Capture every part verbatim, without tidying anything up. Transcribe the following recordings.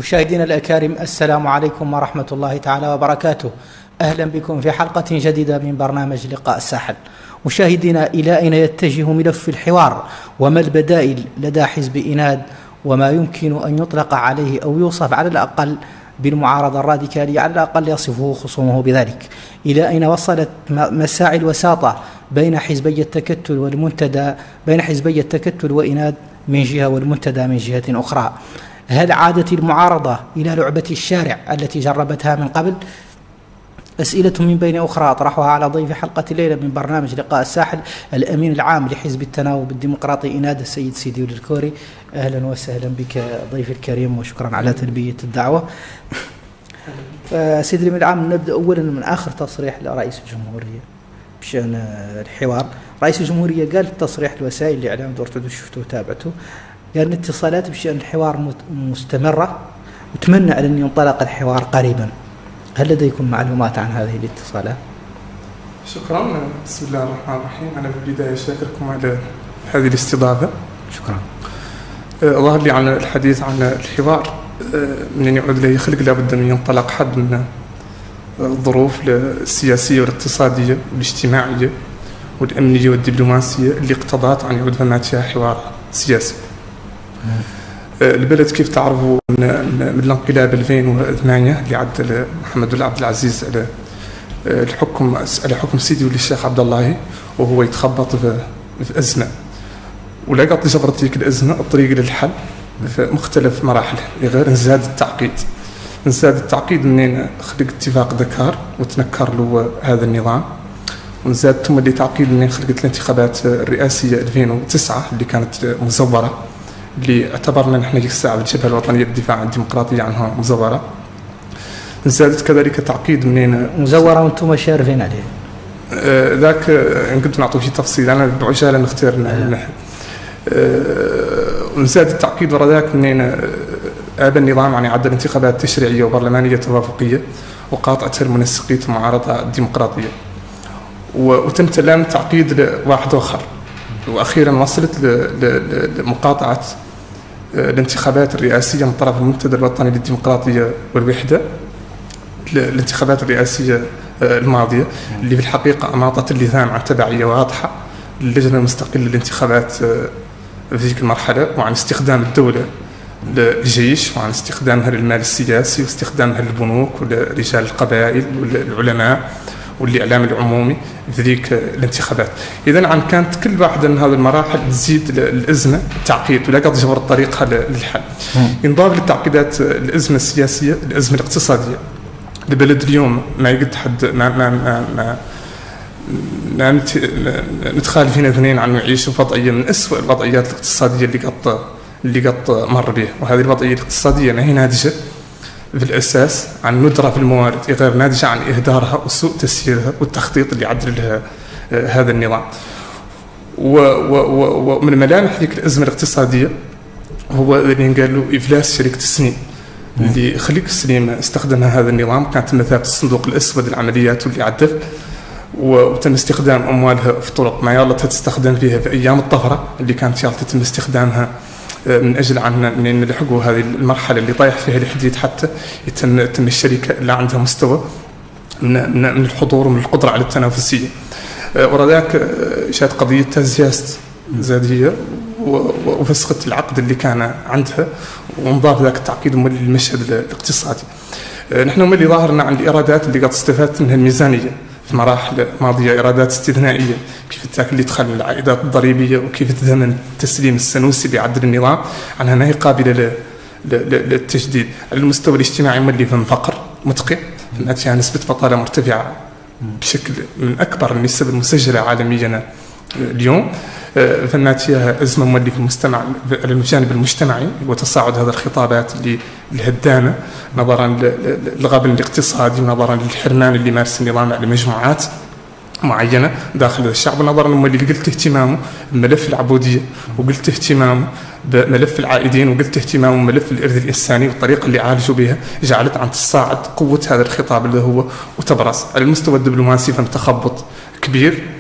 مشاهدينا الأكارم، السلام عليكم ورحمة الله تعالى وبركاته. أهلا بكم في حلقة جديدة من برنامج لقاء الساحل. مشاهدينا، إلى أين يتجه ملف الحوار؟ وما البدائل لدى حزب إناد؟ وما يمكن أن يطلق عليه أو يوصف على الأقل بالمعارضة الراديكالية، على الأقل يصفه خصومه بذلك؟ إلى أين وصلت مساعي الوساطة بين حزبي التكتل والمنتدى، بين حزبي التكتل وإناد من جهة والمنتدى من جهة أخرى؟ هل عادت المعارضة إلى لعبة الشارع التي جربتها من قبل؟ أسئلة من بين أخرى أطرحها على ضيف حلقة الليلة من برنامج لقاء الساحل، الأمين العام لحزب التناوب الديمقراطي إناد، السيد سيدي الكوري. أهلا وسهلا بك ضيف الكريم، وشكرا على تلبية الدعوة. سيدي الأمين العام، نبدأ أولا من آخر تصريح لرئيس الجمهورية بشأن الحوار. رئيس الجمهورية قال في تصريح الوسائل الإعلام، دورتوا شفتوا وتابعتوا، قال الاتصالات بشأن الحوار مستمرة، وتمنى أن ينطلق الحوار قريبا. هل لديكم معلومات عن هذه الاتصالات؟ شكرا. بسم الله الرحمن الرحيم. أنا في البداية شاكركم على هذه الاستضافة. شكرا. ظهر لي عن الحديث عن الحوار من أن يعود له خلق لابد من ينطلق حد من الظروف السياسية والاقتصادية والاجتماعية والأمنية والدبلوماسية اللي اقتضت أن يعود هناك حوار سياسي. البلد كيف تعرفوا من الانقلاب ألفين وثمانية اللي عدل محمد بن عبد العزيز على الحكم على حكم سيدي ولي الشيخ عبد الله، وهو يتخبط في, في أزمة، ولقت جبرت ذيك الأزمة الطريق للحل في مختلف مراحل، غير نزاد التعقيد. نزاد التعقيد منين خلق اتفاق دكار وتنكر له هذا النظام، ونزاد ثم اللي تعقيد منين خلقت الانتخابات الرئاسية ألفين وتسعة اللي كانت مزورة، اللي اعتبرنا نحن ديك الساعة بالجبهة الوطنية للدفاع عن الديمقراطية عنها مزورة. زادت كذلك تعقيد منين مزورة وانتم شارفين عليه. آه ذاك إن كنت نعطوا شي تفصيل، أنا بعجالة نختار نحن. آه وزاد التعقيد ورا ذاك منين آب النظام يعني عدل انتخابات تشريعية وبرلمانية توافقية وقاطعة المنسقية المعارضة الديمقراطية، وتم تلام تعقيد لواحد آخر، وأخيرا وصلت لمقاطعة الانتخابات الرئاسية من طرف المنتدى الوطني للديمقراطية والوحدة، الانتخابات الرئاسية الماضية اللي في الحقيقة أماطت اللثام عن تبعية واضحة للجنة المستقلة للانتخابات في ذيك المرحلة، وعن استخدام الدولة للجيش، وعن استخدامها للمال السياسي، واستخدامها للبنوك ولرجال القبائل والعلماء والإعلام العمومي في ذيك الانتخابات. إذن عن كانت كل واحدة من هذه المراحل تزيد الأزمة تعقيد، ولا قد جبر طريقها للحل. ينضاف للتعقيدات الأزمة السياسية الأزمة الاقتصادية. البلد اليوم ما يقد حد ما ما ما, ما ما نتخالف هنا اثنين عن يعيش في وضعية من أسوأ الوضعيات الاقتصادية اللي قد اللي قد مر بها، وهذه الوضعية الاقتصادية ما هي ناتجة في الأساس عن ندرة في الموارد، غير ناتجة عن إهدارها وسوء تسييرها والتخطيط اللي عدل لها هذا النظام. ومن ملامح ذيك الأزمة الاقتصادية هو اللي قال له إفلاس شركة السنين اللي خليك السليم استخدمها هذا النظام، كانت مثابة الصندوق الأسود العمليات واللي عدل، وتم استخدام أموالها في طرق ما يلا تستخدم فيها في أيام الطفرة اللي كانت يلا تم استخدامها من أجل عن من نلحقوا هذه المرحلة اللي طايح فيها الحديد، حتى يتم يتم الشركة اللي عندها مستوى من من الحضور ومن القدرة على التنافسية. ورا ذاك شاد قضية تزياست زادية وفسخت العقد اللي كان عندها، ونضاف ذاك التعقيد مولي المشهد الاقتصادي. نحن مولي ظاهرنا عن الإيرادات اللي قد استفادت منها الميزانية في مراحل ماضية، إيرادات استثنائية، كيف التاك اللي دخل من العائدات الضريبية، وكيف الثمن التسليم السنوسي اللي عدل النظام عنها ما هي قابلة للتجديد. على المستوى الاجتماعي مولي في فقر مدقع، فيها نسبة بطالة مرتفعة بشكل من أكبر النسب المسجلة عالميا اليوم، فناتيها أزمة مولي في المجتمع على الجانب المجتمعي، وتصاعد هذا الخطابات اللي الهدامة نظرا للغبن الاقتصادي، ونظرا للحرمان اللي مارس النظام على مجموعات معينة داخل الشعب، ونظرا للي قلت اهتمامه بملف العبودية، وقلت اهتمامه بملف العائدين، وقلت اهتمامه بملف الإرث الإنساني، والطريقة اللي عالجوا بها جعلت عن تصاعد قوة هذا الخطاب اللي هو وتبرز على المستوى الدبلوماسي. فم تخبط كبير،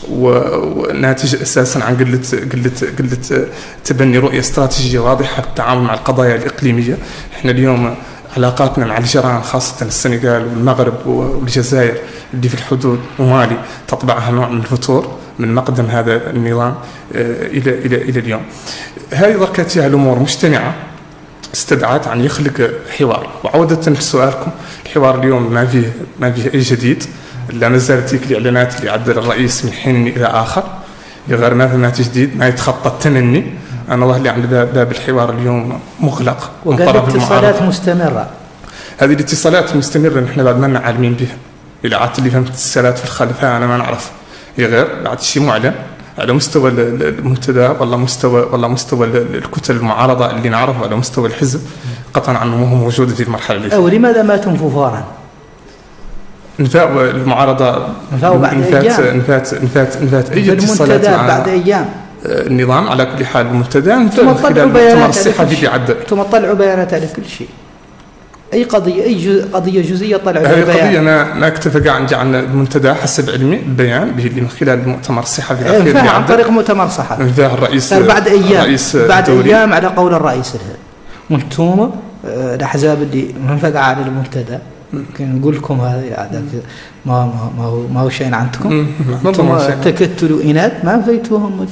وناتج اساسا عن قله قله قله تبني رؤيه استراتيجيه واضحه بالتعامل مع القضايا الاقليميه. احنا اليوم علاقاتنا مع الجيران خاصه السنغال والمغرب والجزائر اللي في الحدود ومالي تطبعها نوع من الفتور من مقدم هذا النظام الى الى الى اليوم. هذه ذكرتها الامور مجتمعه استدعت ان يخلق حوار. وعوده لسؤالكم، الحوار اليوم ما فيه ما فيه اي جديد، لا ما زالت تلك الاعلانات اللي عدل الرئيس من حين الى اخر، غير ما في ما تجديد ما يتخطى التمني. انا ظهر لي عند باب الحوار اليوم مغلق من طرف المعارضه. الاتصالات مستمره، هذه الاتصالات مستمره نحن بعد ما عالمين بها. الى عاد اللي فهمت اتصالات في الخلفيه انا ما نعرف، غير بعد شيء معلن على مستوى المنتدى والله مستوى والله مستوى الكتل المعارضه اللي نعرفه على مستوى الحزب قطعا عنه ما هو موجود في المرحله اللي او لماذا ما تنفوا فورا؟ نفاء المعارضه نفاء بعد نفات ايام نفات نفات نفات اي اتصالات مع بعد ايام النظام. على كل حال المنتدى من خلال المؤتمر الصحفي اللي عدل ثم طلعوا بيانات على كل شيء. اي قضيه اي جزء قضيه جزئيه طلعوا هذه قضيه ما ما اكتفى كاع عن المنتدى حسب علمي البيان به اللي من خلال المؤتمر الصحفي الاخير اللي عن طريق مؤتمر صحفي انفاه الرئيس بعد ايام الرئيس بعد الدولي. ايام على قول الرئيس الهند وانتم الاحزاب اللي منفقه على المنتدى نقول لكم هذا ما ما هو ما هو شيء عندكم انتم تكتلوا اناث ما فيتوهم.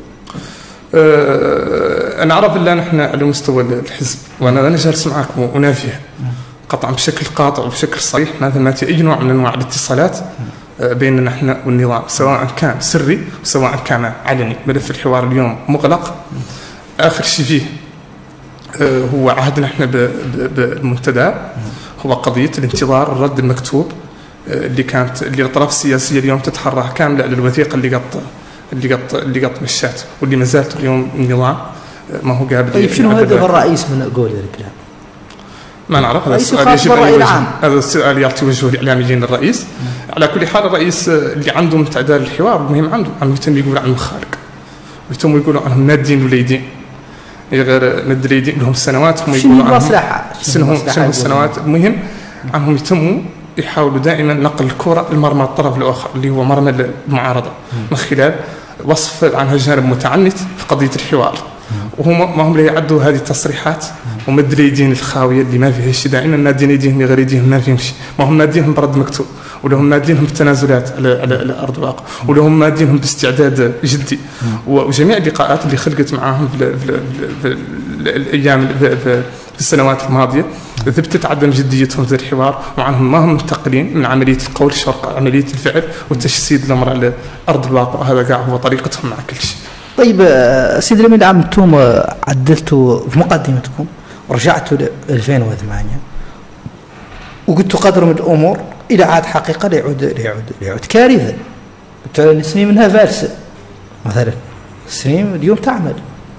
أه انا اعرف الا نحن على مستوى الحزب وانا انا جالس معكم ونافيه قطعا بشكل قاطع وبشكل صريح ما ثمات اي نوع من انواع الاتصالات بيننا نحن والنظام سواء كان سري وسواء كان علني. ملف الحوار اليوم مغلق. اخر شيء فيه هو عهدنا احنا بالمنتدى هو قضيه الانتظار الرد المكتوب اللي كانت اللي الاطراف السياسيه اليوم تتحرى كامله على الوثيقه اللي قط اللي قط اللي قط مشات واللي ما زالت اليوم النظام ما هو قابل. طيب شنو هدف الرئيس من قول الكلام؟ ما نعرف. هذا السؤال يجب ان يوجه هذا السؤال يعطي وجهه الاعلاميين للرئيس. على كل حال الرئيس اللي عنده من تعدال الحوار المهم عنده عم يتم يقول عن المخالق ويتم يقولوا عنهم نادين ولا يدين غير ند اليدين لهم سنوات هم يقولوا عنهم مصلحه سنهم سنهم سنوات. المهم عنهم يتموا يحاولوا دائما نقل الكره لمرمى الطرف الاخر اللي هو مرمى المعارضه من خلال وصف عنها جانب متعنت في قضيه الحوار. وهم ما هم لا يعدوا هذه التصريحات ومد اليدين الخاويه اللي ما فيها شيء. دائما نادين يديهم غير يديهم ما فيهم شيء. ما هم نادينهم برد مكتوب ولهم نادينهم بالتنازلات على على, على ارض الواقع ولهم نادينهم باستعداد جدي. وجميع اللقاءات اللي خلقت معاهم في, في, في, في الايام في, في السنوات الماضيه ثبتت عدم جديتهم في الحوار وعنهم ما هم منتقلين من عمليه القول شرق عمليه الفعل وتجسيد الامر على ارض الواقع. وهذا كاع هو طريقتهم مع كل شيء. طيب سيدي الامين العام انتم عدلتوا في مقدمتكم ورجعتوا ل ألفين وثمانية وقلتوا قدر من الامور الى عاد حقيقه ليعود ليعود ليعود كارثه. تعلن سنين منها فالسه مثلا سنين اليوم تعمل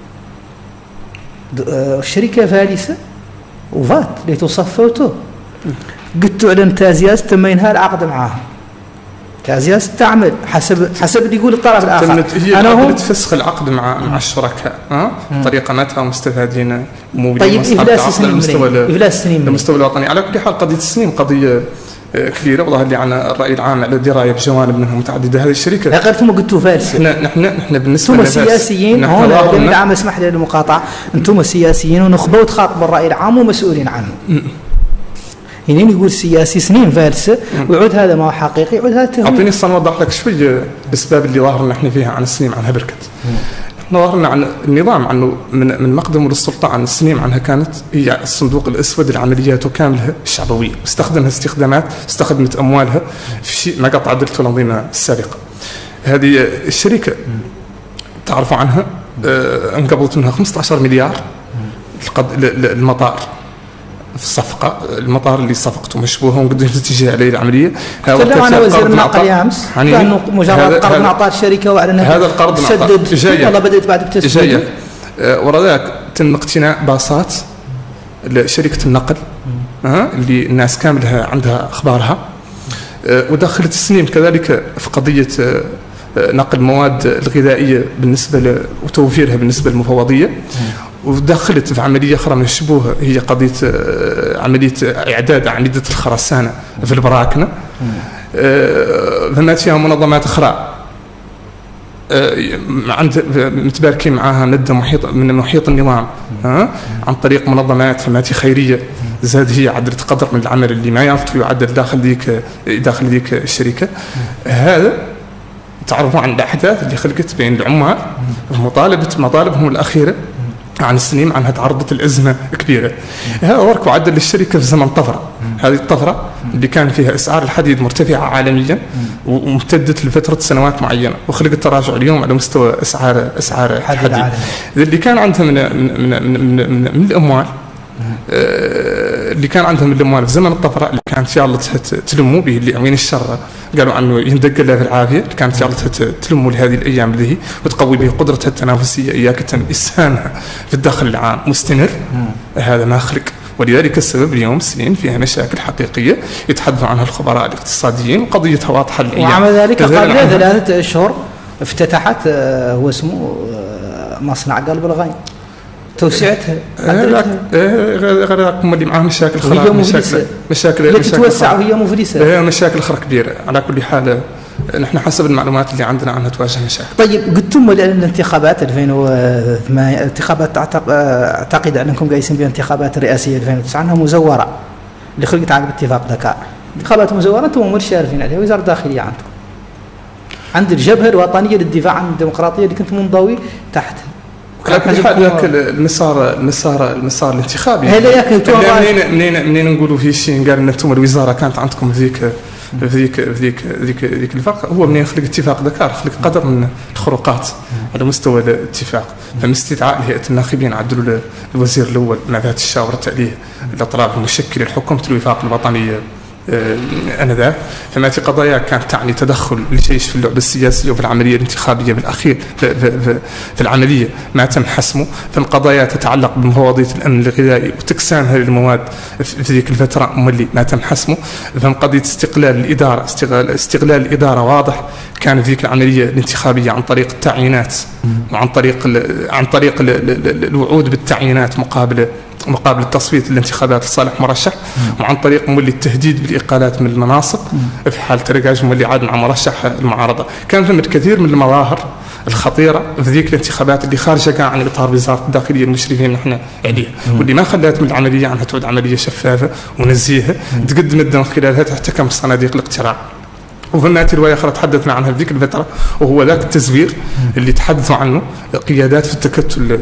الشركه فالسه وفات لتصفوته. قلتوا على تازياز تم انهاء العقد معاها. تازياز تعمل حسب حسب اللي يقول الطرف الاخر. هي انا هم تفسخ العقد مع مع الشركاء ها بطريقه ما تهم مستفادين مولين. طيب افلاس سنين المستوى افلاس سنين المستوى الوطني. على كل حال قضيه السنين قضيه كبيره وظهر لي عن الراي العام على درايه بجوانب منها متعدده. هذه الشركه غير ثم قلتوا فالسه. نحن نحن نحن بالنسبه لنا انتم سياسيين هون الراي العام اسمح لي المقاطعه. انتم سياسيين ونخبه وتخاطبوا الراي العام ومسؤولين عنه. هنا يقول سياسي سنين فالسه ويعود هذا ما هو حقيقي يعود هذا تهم. اعطيني الصن اوضح لك شوي الاسباب اللي ظاهرنا احنا فيها عن السنين عنها بركت. احنا ظاهرنا عن النظام عنه من من مقدمه للسلطه عن السنين عنها كانت هي الصندوق الاسود لعملياته كاملها الشعبويه واستخدمها استخدامات استخدمت اموالها في شيء ما قطع عدلته الانظمه السابقه. هذه الشركه تعرفوا عنها اه انقبضت منها خمسة عشر مليار المطار في الصفقه المطار اللي صفقته مشبوهه ونقدر نتيجه عليه العمليه. هذا كان وزير النقل امس كان مجرد قرض نعطاه الشركه وعلى هذا القرض سدد والله بدات بعد بتسديد. آه ورا ذاك تم اقتناء باصات لشركه النقل آه اللي الناس كاملها عندها اخبارها. آه ودخلت السنين كذلك في قضيه آه نقل المواد الغذائيه بالنسبه وتوفيرها بالنسبه للمفوضيه. ودخلت في عمليه اخرى مشبوهه هي قضيه عمليه اعداد اعمده الخرسانه في البراكنه. فمات فيها منظمات اخرى عند متباركين معها مده محيط من محيط النظام ها عن طريق منظمات فماتي خيريه زاد هي عدلت قدر من العمل اللي ما يعرف يعدل داخل ذيك داخل ذيك الشركه. هذا تعرفوا عن الاحداث اللي خلقت بين العمال مطالبه مطالبهم الاخيره عن السنين عنها تعرضت الازمه كبيره. هذا ورك وعدل الشركه في زمن طفره، هذه الطفره اللي كان فيها اسعار الحديد مرتفعه عالميا وامتدت لفتره سنوات معينه وخلقت تراجع اليوم على مستوى اسعار اسعار الحديد اللي كان عندها من من من, من, من الاموال اللي كان عندهم من الاموال في زمن الطفره اللي كانت يلا تلموا به اللي عوين الشر قالوا عنه يندق له في العافيه اللي كانت يلا تلموا لهذه الايام اللي هي وتقوي به قدرتها التنافسيه اياك تم اسهامها في الدخل العام مستمر. هذا ما خلق، ولذلك السبب اليوم السنين فيها مشاكل حقيقيه يتحدثوا عنها الخبراء الاقتصاديين وقضيتها واضحه للايام. وعمل ذلك قبل ثلاثه اشهر افتتحت هو اسمه مصنع قلب الغين توسعتها غير هم اللي معاهم مشاكل خرا مشاكل مشاكل اللي تتوسع وهي مفلسه. هي مشاكل خرا كبيره. على كل حال نحن حسب المعلومات اللي عندنا عنها تواجه مشاكل. طيب قلتم الانتخابات ألفين وثمانية انتخابات اعتقد انكم قايسين بها انتخابات رئاسيه ألفين وتسعة انها مزوره اللي خلقت عقب اتفاق دكار. انتخابات مزوره انتم مو شارفين عليها وزاره الداخليه عندكم عند الجبهه الوطنيه للدفاع عن الديمقراطيه اللي كنتم منضوي تحتها. على كل حال ذاك المسار المسار المسار الانتخابي هذا ياك منين منين منين نقولوا في شيء قال ان انتم الوزاره كانت عندكم في ذيك في ذيك في ذيك ذيك ذيك الفرق. هو منين خلق اتفاق دكار خلق قدر من الخروقات على مستوى الاتفاق. فمن استدعاء هيئه الناخبين عدلوا الوزير الاول مع ذات الشاور التاليه الاطراف المشكله لحكومه الوفاق الوطنيه انذاك. فما في قضايا كانت تعني تدخل الجيش في اللعبه السياسيه وفي العمليه الانتخابيه بالاخير في, في, في, في العمليه ما تم حسمه. فمن قضايا تتعلق بمفوضيه الامن الغذائي وتقسامها للمواد في ذيك الفتره مولي ما تم حسمه. فمن قضيه استقلال الاداره استغلال استغلال الاداره واضح كان في ذيك العمليه الانتخابيه عن طريق التعيينات وعن طريق عن طريق الوعود بالتعيينات مقابل مقابل التصويت الانتخابات لصالح مرشح وعن طريق مولي التهديد بالاقالات من المناصب في حال ترقاج مولي عاد مع مرشح المعارضه. كان ثمة كثير من المظاهر الخطيره في ذيك الانتخابات اللي خارجه كاع عن اطار وزاره الداخليه المشرفين نحن عليها واللي ما خلات من العمليه عنها تعود عمليه شفافه ونزيهه تقدمت من خلالها تحتكم صناديق الاقتراع. وفناتي روايه اخرى تحدثنا عنها في ذيك الفتره وهو ذاك التزوير اللي تحدثوا عنه قيادات في التكتل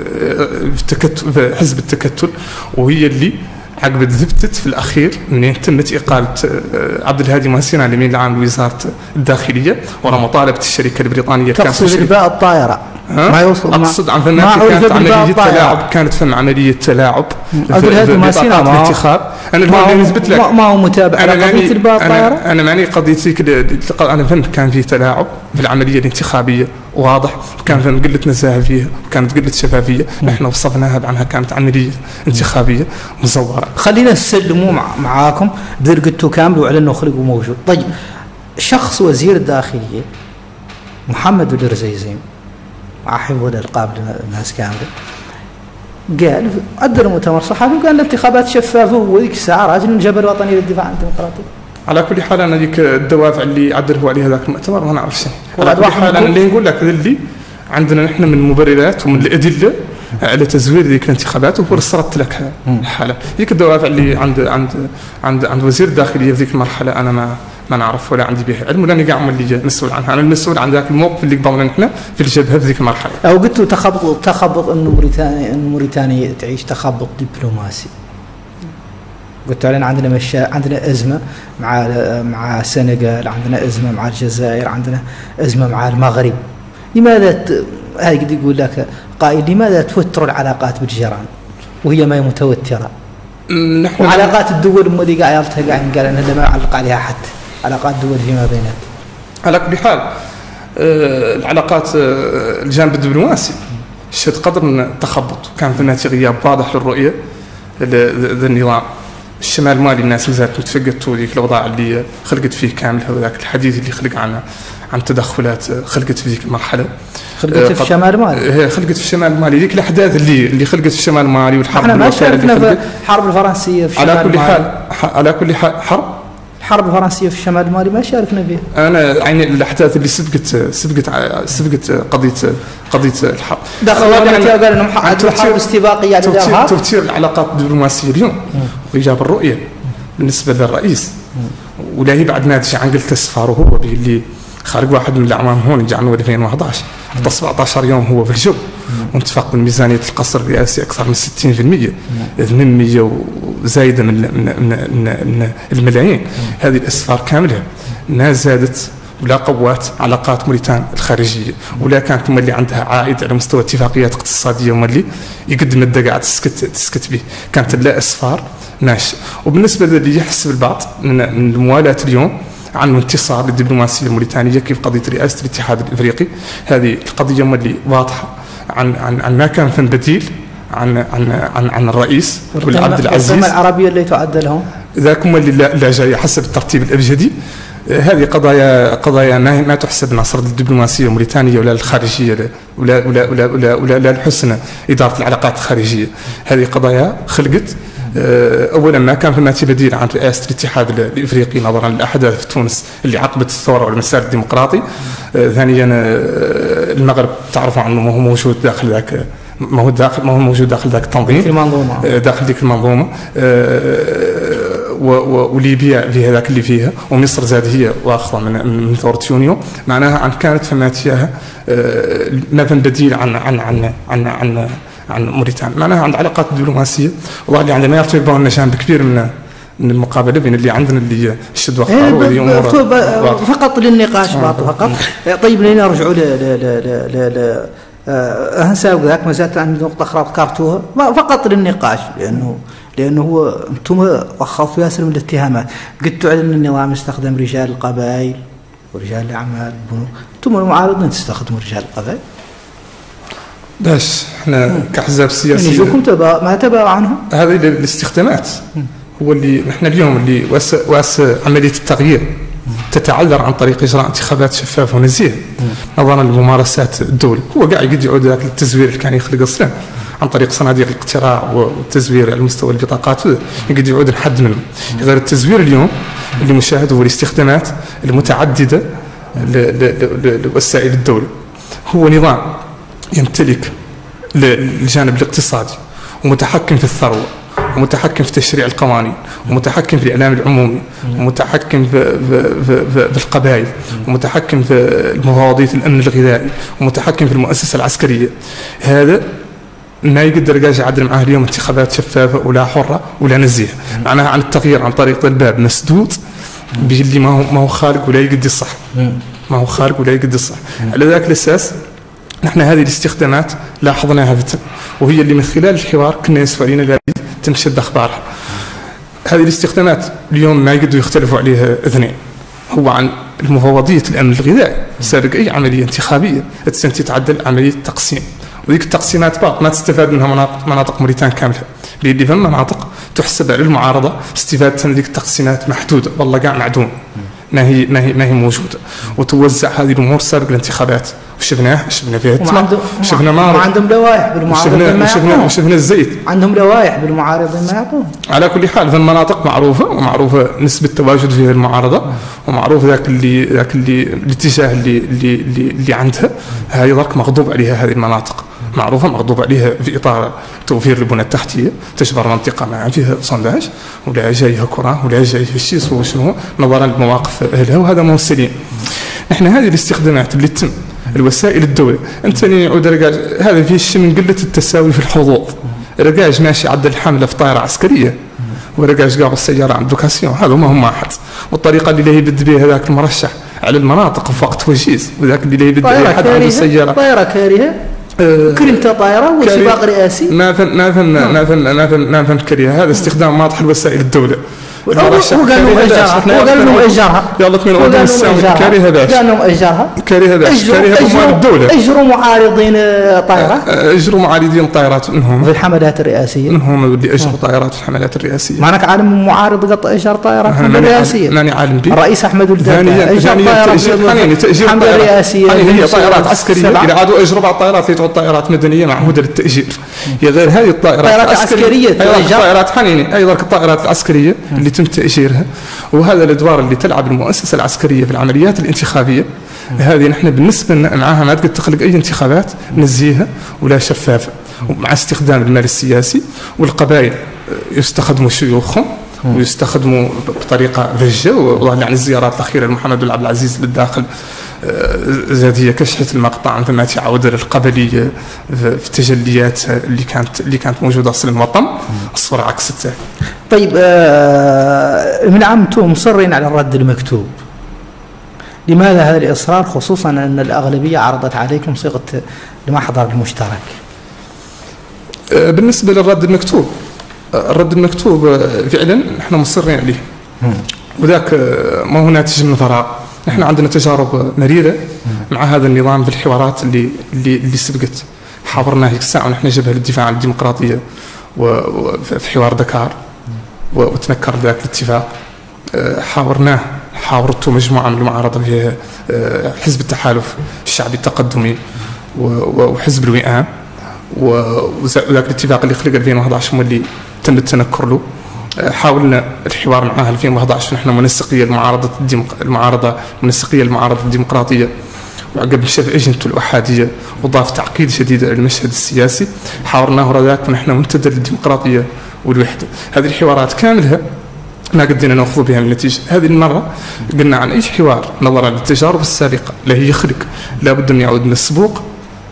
في التكتل في حزب التكتل وهي اللي عقبت ثبتت في الاخير منين تمت اقاله عبد الهادي مهسين الامين العام لوزاره الداخليه ورا مطالبه الشركه البريطانيه. تقصد الباء الطائره ما يوصل اقصد عن فناتي كانت عمليه تلاعب كانت فن عمليه تلاعب عبد الهادي مهسين الانتخاب. انا اللي نثبت لك ما هو متابع انا قضيه الباء الطائره. انا, أنا معني قضيتك انا فهمت كان في تلاعب في العمليه الانتخابيه واضح وكان فهم قله نزاهه فيها وكانت قله شفافيه. نحن وصفناها بانها كانت عمليه انتخابيه مزوره. خلينا نسلموا مع معاكم برقته كامل وعلى انه خلق موجود. طيب شخص وزير الداخليه محمد الرزيزين مع حفظ الالقاب للناس كامله قال أدر مؤتمر صحفي وقال الانتخابات شفافه وذيك الساعه راجل من الجبهه الوطنيه للدفاع عن الديمقراطيه. على كل حال انا ذيك الدوافع اللي عدلوا عليها ذاك المؤتمر ما نعرف شيء. على كل حال انا اللي نقول لك اللي عندنا نحن من المبررات ومن الادله على تزوير ذيك الانتخابات وفسرت لك الحاله. ذيك الدوافع اللي عند عند عند عند وزير الداخليه في ذيك المرحله انا ما ما نعرف ولا عندي به علم ولا نقع من اللي مسؤول عنها. انا المسؤول عن ذاك الموقف اللي قبلنا نحن في الجبهه في ذيك المرحله. او قلت تخبط تخبط انه موريتانيا انه موريتانيا تعيش تخبط دبلوماسي. قلت علينا عندنا مشا عندنا ازمه مع مع السنغال، عندنا ازمه مع الجزائر، عندنا ازمه مع المغرب. لماذا ت... هاي قد يقول لك قائل لماذا توتر العلاقات بالجيران وهي ما هي متوتره؟ نحن وعلاقات الدول اللي قاعد يلتقى قال ان هذا ما يعلق عليها حتى علاقات الدول فيما بينها. على كل حال آه العلاقات آه الجانب الدبلوماسي شد قدر من التخبط وكان في غياب واضح للرؤيه ذا النظام. الشمال المالي الناس مازالت متفقدت ذيك الاوضاع اللي خلقت فيه كامل هذاك الحديث اللي خلق عنه عن تدخلات خلقت في ذيك المرحله. خلقت آه في الشمال المالي. هي خلقت في الشمال المالي ذيك الاحداث اللي اللي خلقت في الشمال المالي والحرب احنا ما شاركنا في الحرب الفرنسيه في الشمال على كل حال على كل حال حرب الحرب الفرنسيه في الشمال المالي ما شاركنا فيها. انا يعني الاحداث اللي سبقت سبقت سبقت قضيه قضيه الحرب داخل واقعتها قال انهم عندهم حرب استباقيه على الارهاب. تفسير العلاقات الدبلوماسيه اليوم وايجاب الرؤيه بالنسبه للرئيس ولا هي بعد ناتج عن قلت السفار وهو به اللي خارج واحد من الاعوام هون جانوري ألفين وأحد عشر حتى سبعة عشر يوم هو في الجو وانتفاق من ميزانيه القصر الرئاسي اكثر من ستين بالمئة ثمانمئة وزايده من من من الملايين. هذه الاسفار كاملها ما زادت ولا قوات علاقات موريتان الخارجيه ولا كانت اللي عندها عائد على مستوى اتفاقيات اقتصاديه اللي يقدم الدقع تسكت تسكت به، كانت لا اسفار ماشي. وبالنسبه للي يحسب البعض من من الموالاه اليوم عن انتصار للدبلوماسيه الموريتانيه كيف قضيه رئاسه الاتحاد الافريقي، هذه القضيه اللي واضحه عن عن عن ما كان في بديل عن عن عن, عن الرئيس والعبد العزيز. القمه العربيه اللي تعد لهم ذاك هم اللي لا جاي حسب الترتيب الابجدي. هذه قضايا قضايا ما ما تحسب نصر للدبلوماسيه الموريتانيه ولا الخارجيه ولا ولا ولا ولا, ولا, ولا لحسن اداره العلاقات الخارجيه. هذه قضايا خلقت اولا ما كان في بديل عن رئاسه الاتحاد الافريقي نظرا للاحداث في تونس اللي عقبت الثوره والمسار الديمقراطي. ثانيا المغرب تعرفوا عنه ما هو موجود داخل ذاك ما هو داخل ما هو موجود داخل ذاك التنظيم المنظومه داخل ذيك المنظومه. وليبيا في هذاك اللي فيها ومصر زاد هي واخذه من من ثوره يونيو، معناها عن كانت فما فيها ما في بديل عن عن عن عن عن, عن موريتانيا، معناها عند علاقات دبلوماسيه والله اللي عندنا يرتبط لنا جانب كبير من من المقابله بين اللي عندنا اللي الشد واخطار وهذه امور فقط للنقاش فقط. طيب لين نرجعوا ل ل ل ل هنساوي ذاك ما زالت عندي نقطه اخرى ذكرتوها فقط للنقاش لانه لانه هو انتم وخصتوا ياسر من الاتهامات، قلتوا على ان النظام يستخدم رجال القبائل ورجال الاعمال البنوك، انتم المعارضين تستخدموا رجال القبائل. باش احنا كاحزاب سياسيه يجوكم تبا ما تباعوا عنهم هذه الاستخدامات هو اللي نحن اليوم اللي واس واس عمليه التغيير تتعذر عن طريق اجراء انتخابات شفافه ونزيهه نظرا لممارسات الدوله. هو قاعد يقعد يعود ذاك التزوير اللي كان يخلق اصلا عن طريق صناديق الاقتراع والتزوير على مستوى البطاقات يقعد يعود نحد منه. غير التزوير اليوم اللي مشاهد هو الاستخدامات المتعدده لوسائل الدوله. هو نظام يمتلك الجانب الاقتصادي ومتحكم في الثروه ومتحكم في تشريع القوانين ومتحكم في الإعلام العمومي ومتحكم في, في, في, في القبائل ومتحكم في المفوضية الأمن الغذائي ومتحكم في المؤسسة العسكرية. هذا ما يقدر يرجع يعدل معاه اليوم انتخابات شفافة ولا حرة ولا نزيهة، معناها عن التغيير عن طريق الباب مسدود به اللي ما هو ما هو خارج ولا يقدر الصح ما هو خارج ولا يقدر الصح. على ذاك الأساس نحن هذه الاستخدامات لاحظناها بتم وهي اللي من خلال الحوار كنا يسوالين لها تنشد أخبارها. هذه الاستخدامات اليوم ما يقدروا يختلفوا عليها اثنين، هو عن المفوضية الأمن الغذائي سابق أي عملية انتخابية تسنتي تعدل عملية تقسيم، وذيك التقسيمات بعض ما تستفاد منها مناطق, مناطق موريتان كاملة، اللي في مناطق تحسب على المعارضة استفادة من ذيك التقسيمات محدودة والله قاع معدوم ما هي ما هي ما هي موجودة، وتوزع هذه الأمور سابق الانتخابات وشفناه شفنا فيها التمام شفنا ما عندهم لوائح بالمعارضين ما شفنا شفنا الزيت عندهم لوائح بالمعارضين ما يعطون. على كل حال في المناطق معروفة ومعروفة نسبة تواجد فيها المعارضة ومعروف ذاك اللي ذاك اللي الاتجاه اللي اللي اللي, اللي عندها هاي ضرك مغضوب عليها. هذه المناطق معروفة مغضوب عليها في إطار توفير البنى التحتية، تجبر منطقة ما فيها صنداج ولا جايها كرة ولا جايها شيء وشنو نظرا لمواقف أهلها، وهذا مو سليم. نحن هذه الاستخدامات اللي تتم الوسائل الدولة أنت يعود رجاج هذا فيه شيء من قلة التساوي في الحظوظ. رجاج ماشي عدل الحملة في طائرة عسكرية ورجاج قابل السيارة عند دوكاسيون، هذا ما هم واحد. والطريقة اللي هي بد بها هذاك المرشح على المناطق في وقت وجيز وذاك اللي هي بد بها حد عنده السيارة طائرة كارهة كريمتا طائرة وسباق رئاسي ما فهم ما فهم ما فهم ما فهم ما فهم كريه. هذا استخدام واضح لوسائل الدولة. هو قال لهم اجارها هو قال لهم اجارها يلا تمين قدام الساعه كارهه باش قال لهم اجارها كارهه باش كارهه اموال الدوله. اجروا معارضين طائرات اجروا معارضين طائرات منهم في الحملات الرئاسيه منهم اللي اجروا طائرات في الحملات الرئاسيه. معناك عالم معارض قط اجار طائرات في الحمله الرئاسيه ماني عالم به. الرئيس احمد الداتا اجر طائرات في الحمله الرئاسيه هي طائرات عسكريه اللي عادوا اجروا بعض الطائرات اللي تعود طائرات مدنيه معهوده للتاجير. يا غير هذه الطائرات العسكريه طائرات حنينه ايضا الطائرات العسكريه اللي يتم تأجيرها. وهذا الأدوار اللي تلعب المؤسسة العسكرية في العمليات الانتخابية هذه نحن بالنسبة لنا معها ما تقدر تخلق أي انتخابات نزيهة ولا شفافة، ومع استخدام المال السياسي. والقبائل يستخدموا شيوخهم ويستخدموا بطريقة فجة. وظهر يعني الزيارات الأخيرة لمحمد بن عبد العزيز للداخل زاد هي كشحت المقطع عن ثم عودة للقبلية في تجليات اللي كانت اللي كانت موجودة أصلا الوطن. الصورة عكس التالي. طيب آه من عام انتم مصرين على الرد المكتوب، لماذا هذا الإصرار، خصوصا أن الأغلبية عرضت عليكم صيغة المحضر المشترك؟ آه بالنسبة للرد المكتوب، آه الرد المكتوب آه فعلا احنا مصرين عليه، وذاك آه ما هو ناتج من فراغ. نحن عندنا تجارب مريرة مع هذا النظام في الحوارات اللي اللي اللي سبقت. حاورناه هيك الساعة ونحن جبهة للدفاع عن الديمقراطية وفي حوار دكار وتنكر ذاك الاتفاق. حاورناه حاورته مجموعة من المعارضة فيها حزب التحالف الشعبي التقدمي وحزب الوئام، وذاك الاتفاق اللي خلق ألفين وأحد عشر هو اللي تم التنكر له. حاولنا الحوار معها ألفين وأحد عشر نحن منسقية المعارضة المعارضة منسقية المعارضة الديمقراطية، وعقب شاف اجنته الأحادية وضاف تعقيد شديد على المشهد السياسي. حاورناه رذاك ونحن منتدى للديمقراطية والوحدة. هذه الحوارات كاملها ما قدرنا ناخذ بها من نتيجة. هذه المرة قلنا عن أي حوار نظرا للتجارب السابقة لا هي يخلق لابد أن يعود من السبوق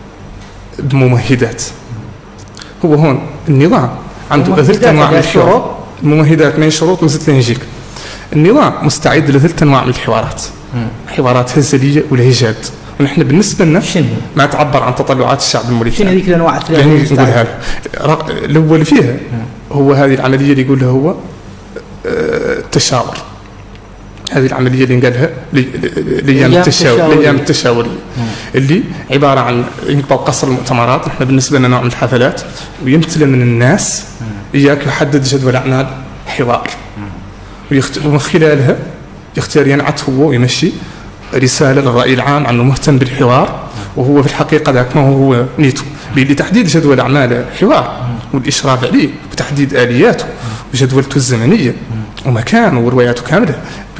بممهدات. هو هون النظام عنده ثلاث أنواع من الحوار. الممهدات من شروط مثل يجيك النظام مستعد لثلاث أنواع من الحوارات، حوارات هزلية والهجاد. ونحن بالنسبة لنا ما تعبر عن تطلعات الشعب الموريتاني. شنو هذيك الأنواع الثلاثة؟ نقولها الأول فيها هو هذه العملية اللي يقولها هو التشاور. هذه العملية اللي نقالها لأيام التشاور لأيام التشاورية اللي عبارة عن يقبل قصر المؤتمرات. نحن بالنسبة لنا نوع من الحفلات ويمتلئ من الناس، إياك يحدد جدول أعمال حوار، ومن خلالها يختار ينعت هو ويمشي رسالة للرأي العام عنه مهتم بالحوار. وهو في الحقيقة ذاك ما هو نيته بتحديد جدول أعمال حوار والإشراف عليه وتحديد آلياته وجدولته الزمنية ومكانه ورواياته كاملة.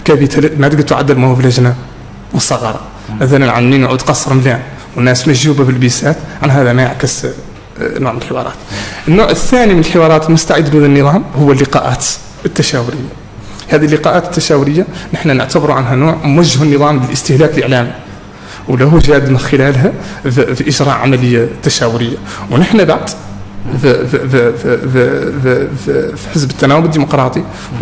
ما تقدر تعدل ما هو في لجنة مصغرة مثلا عن مين يعود قصر مليان والناس مجيوبة في البيسات. عن هذا ما يعكس نوع من الحوارات. النوع الثاني من الحوارات المستعد له النظام هو اللقاءات التشاورية. هذه اللقاءات التشاورية نحن نعتبر عنها نوع موجه النظام بالاستهلاك الإعلامي، وله جاد من خلالها في إجراء عملية تشاورية. ونحن بعد في, في, في, في, في, في, في حزب التناوب الديمقراطي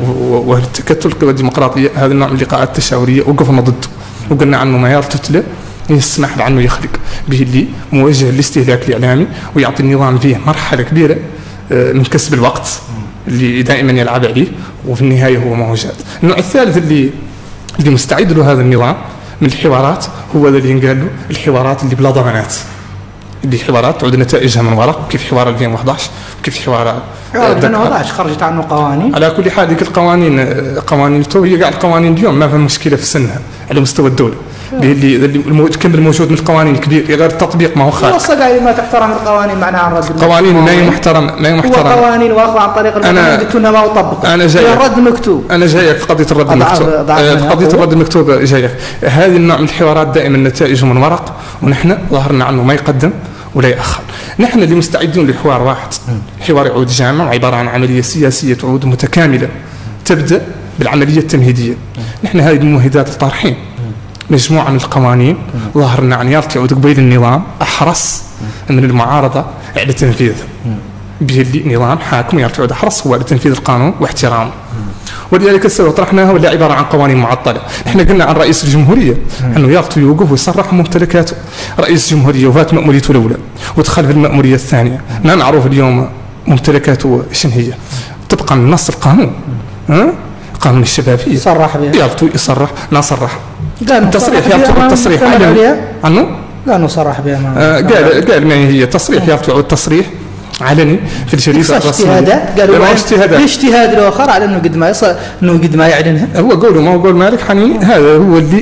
والتكتل القوى الديمقراطية هذا النوع من اللقاءات التشاورية وقفنا ضده وقلنا عنه معيار تتلى يسمح عنه يخلق به اللي موجه للاستهلاك الإعلامي ويعطي النظام فيه مرحلة كبيرة من كسب الوقت اللي دائما يلعب عليه، وفي النهاية هو ما هو جاد. النوع الثالث اللي اللي مستعد له هذا النظام من الحوارات هو الذي ينقال له الحوارات اللي بلا ضمانات، اللي حوارات تعود نتائجها من وراء، كيف حوار ألفين وأحد عشر وكيف حوار ألفين وأحد عشر خرجت عنه قوانين. على كل حال ذيك القوانين قوانين تو هي قاعد القوانين اليوم ما في مشكلة في سنها على مستوى الدولة اللي اللي كم الموجود من القوانين كبير غير التطبيق ما هو خالص. وصل قاعد ما تحترم القوانين معناها الرد. القوانين ما هي محترم ما هي محترم. قوانين واخذ عن طريق القانون قلت لنا ما هو طبق. أنا جاي الرد مكتوب. أنا جايك في قضية الرد المكتوب. في قضية الرد المكتوب جايك. هذه النوع من الحوارات دائما نتائجه من ورق، ونحن ظهرنا عنه ما يقدم ولا يأخر. نحن اللي مستعدين لحوار واحد، حوار يعود جامع عبارة عن عملية سياسية تعود متكاملة تبدأ بالعملية التمهيدية. نحن هذه الممهدات الطارحين مجموعة من القوانين ظهرنا عن يارتي تعود قبيل النظام أحرص من المعارضة على تنفيذها به اللي نظام حاكم يارتي تعود أحرص هو على تنفيذ القانون واحترامه. ولذلك السبب طرحناها ولا عبارة عن قوانين معطلة. احنا قلنا عن رئيس الجمهورية انه يارتو يوقف ويصرح ممتلكاته. رئيس الجمهورية وفات مأموريته الأولى ودخل في المأمورية الثانية، ما معروف اليوم ممتلكاته شنو هي طبقا لنص القانون ها قانون الشفافية. صرح بها يارتو يصرح ما صرح. قال تصريح يارتو التصريح عنه قالوا صرح بها آه قال قال ما هي تصريح يارتو يعود تصريح علني في الجريدة الرسمية. اجتهادات قالوا اجتهادات الاجتهاد الآخر على انه قد ما يصل انه قد ما يعلنها. هو قوله ما هو قول مالك حنين هذا هو اللي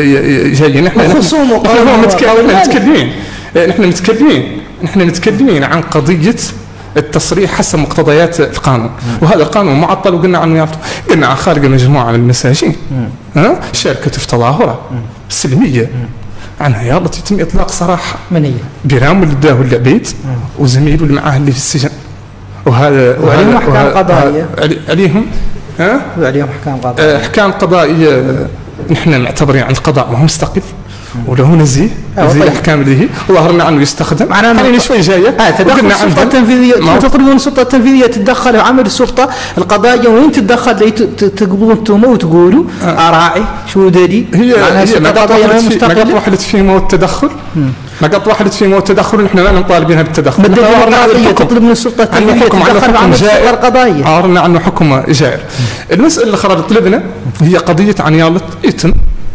جاي. نحن نحن متكلمين نحن متكلمين نحن متكلمين عن قضية التصريح حسب مقتضيات القانون. وهذا القانون معطل وقلنا عنه يعطل. قلنا عن خارج مجموعه من المساجين ها شاركت في تظاهره سلميه عنها يلا يتم اطلاق سراحها. من هي؟ برام اللي داه العبيد وزميله اللي معاه اللي في السجن. وهذا وعليهم احكام قضائيه. عليهم ها؟ وعليهم احكام قضائيه. احكام قضائيه نحن معتبرين عن القضاء ما هو مستقل وله نزيه زي الاحكام اللي هي وظهرنا عنه يستخدم. معناها شوي جايه اه تدخل السلطه التنفيذيه تطلبون السلطه التنفيذيه تتدخل وعمل السلطه القضائيه وين تتدخل تقبلون انتم وتقولوا آه. اراعي شو دليل هي هي ما قد وحدت في موت التدخل ما قد وحدت في موت التدخل نحن لا نطالبينها بالتدخل. القضائيه تطلب من السلطه التنفيذيه تتدخل وعمل السلطه القضائيه. عارنا عنه حكم جائر. المساله الاخرى اللي طلبنا هي قضيه عن يلا يتم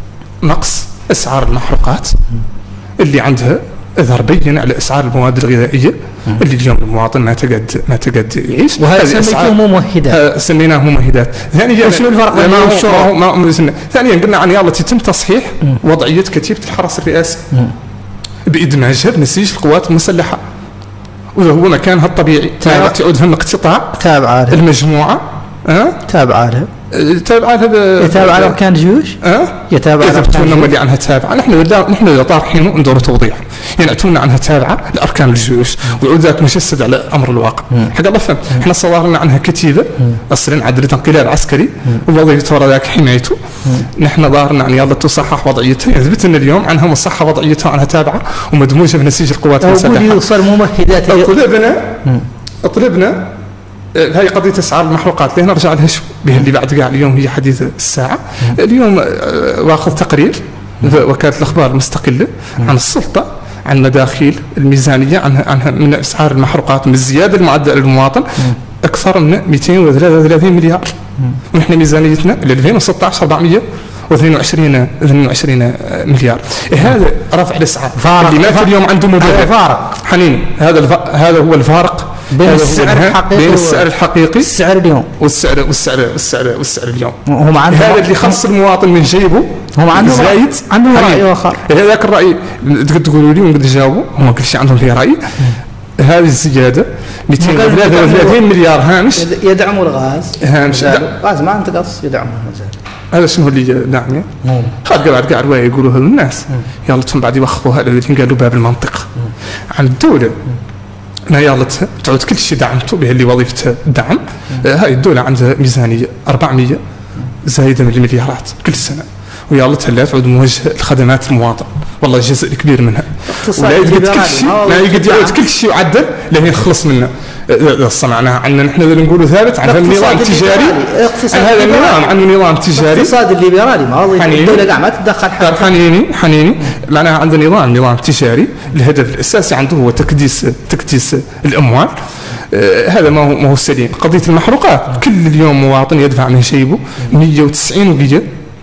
نقص اسعار المحروقات اللي عندها اثر بين على اسعار المواد الغذائيه اللي اليوم المواطن ما تقد ما تقد يعيش. وهذا سميتهم ممهدات. سميناه ممهدات. ثانيا وشنو الفرق بين الشروط؟ ما ما ثانيا قلنا عن يلا تتم تصحيح وضعيه كتيبه الحرس الرئاسي بادماجها بنسيج القوات المسلحه وهو مكانها الطبيعي. لا تعود هم اقتطاع تابعه المجموعه ها تابعه لها تابعه لها يتابع على اركان الجيوش ها يتابع على اركان الجيوش اللي عنها تابعه. نحن نحن طارحين ندور توضيح يعني اتونا عنها تابعه لاركان الجيوش ويعود ذاك مجسد على امر الواقع. حق الله فهم. احنا صورنا عنها كتيبه اصلا عدل انقلاب عسكري ووظيفه ورا ذاك حمايته. نحن ظاهرنا عن يلا تصحح وضعيتها يثبت ان اليوم عنها مصحه وضعيتها عنها تابعه ومدموجه بنسيج القوات المسلحه. يوصل ممهدات. طلبنا طلبنا هاي قضية أسعار المحروقات اللي نرجع لها شو به اللي بعد قاع اليوم هي حديث الساعة. اليوم واخذ تقرير وكالة الأخبار المستقلة عن السلطة عن مداخيل الميزانية عنها عنها من أسعار المحروقات من الزيادة المعدلة للمواطن أكثر من مئتين وثلاثة وثلاثين مليار. ونحن ميزانيتنا ل ألفين وستة عشر أربعمئة واثنين وعشرين اثنين وعشرين مليار. هذا رفع الأسعار اللي ما في اليوم عنده مبرر. فارق حنين هذا هذا هو الفارق بين السعر الحقيقي بين السعر الحقيقي السعر اليوم والسعر والسعر والسعر والسعر اليوم. هم عندهم هذا اللي خص المواطن من جيبه. هم عندهم زايد عندهم راي اخر. هذاك الراي تقدروا لي ونقدر نجاوبوا هم كل شيء عندهم فيه راي. هذه الزياده مئتين وثلاثة وثلاثين مليار هامش يدعموا الغاز. هامش الغاز ما انتقص يدعمه مازال. هذا شنو اللي دعمه؟ خالد قاعد قاعد روايه يقولوا الناس يلا ثم بعد يوخطوا هذا اللي قالوا باب المنطق عن الدوله. ما يالت تعود كل شيء دعمته به اللي وظيفته دعم. هاي الدولة عندها ميزانية أربعمئة زايدة من المليارات كل سنة ويالتها لا تعود موجهة لخدمات المواطن والله جزء كبير منها. ولا يقعد كل شيء ما يقعد يعود كل شيء يعدل لين يخلص منه. صنعناها عندنا نحن اللي نقوله ثابت عن هذا النظام التجاري عن هذا النظام عنه نظام تجاري. الاقتصاد الليبرالي ما هو الدولة قاعد ما تتدخل. حنيني حنيني معناها عندنا نظام نظام تجاري الهدف الاساسي عنده هو تكديس تكديس الاموال. آه هذا ما هو ما هو سليم. قضيه المحروقات كل اليوم مواطن يدفع من جيبه مئة وتسعين وقيه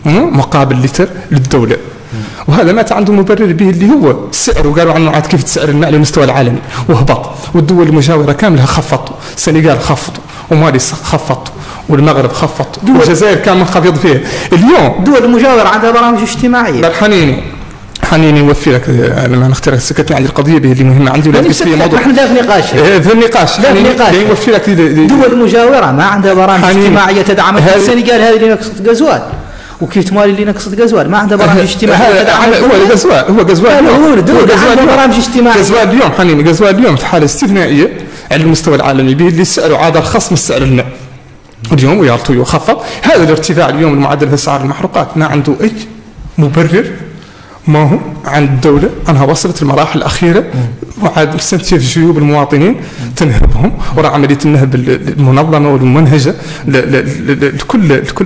مقابل لتر للدوله وهذا ما عنده مبرر به اللي هو السعر. وقالوا عنه عاد كيف سعر الماء على المستوى العالمي وهبط والدول المجاوره كاملها خفضوا. السنغال خفضوا ومالي خفضوا والمغرب خفضوا والجزائر كان منخفض فيه. اليوم الدول المجاوره عندها برامج اجتماعيه. حنيني حنيني نوفي لك لما نختار سكتنا عن القضيه به اللي مهمه عندي ولا في موضوع احنا في نقاش في النقاش في نقاش نوفي لك دول مجاوره ما عندها برامج اجتماعيه تدعم. السنغال هذه اللي نقصت غزوال وكيف تمالي اللي نقصت غزوال ما عنده برامج اجتماعيه تدعم. هو غزوال هو غزوال هو غزوال برامج اجتماعيه. غزوال اليوم حنيني غزوال اليوم في حاله استثنائيه على المستوى العالمي به اللي سعره عاد ارخص من سعر الماء اليوم ويعطوا يخفض. هذا الارتفاع اليوم المعدل في اسعار المحروقات ما عنده اي مبرر. ما هو عن الدولة أنها وصلت المراحل الأخيرة وعاد مستنتف جيوب المواطنين تنهبهم وراء عملية النهب المنظمة والممنهجة لكل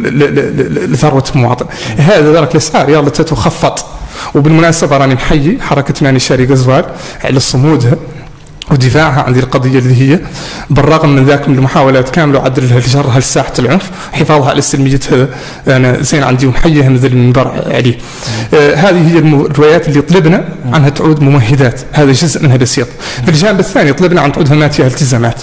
لكل ثروة المواطن. هذا درك الأسعار يلا تتخفض. وبالمناسبة راني محيي حركة ماني شاري غزوال على صمودها ودفاعها عن هذه القضيه اللي هي بالرغم من ذاك من المحاولات كامله وعدلها لجرها لساحه العنف حفاظها على سلميتها. انا زين عندي ومحييها مثل المنبر عليه. آه هذه هي الروايات اللي طلبنا عنها تعود ممهدات. هذا جزء منها بسيط. في الجانب الثاني طلبنا عن تعود ماتيها التزامات.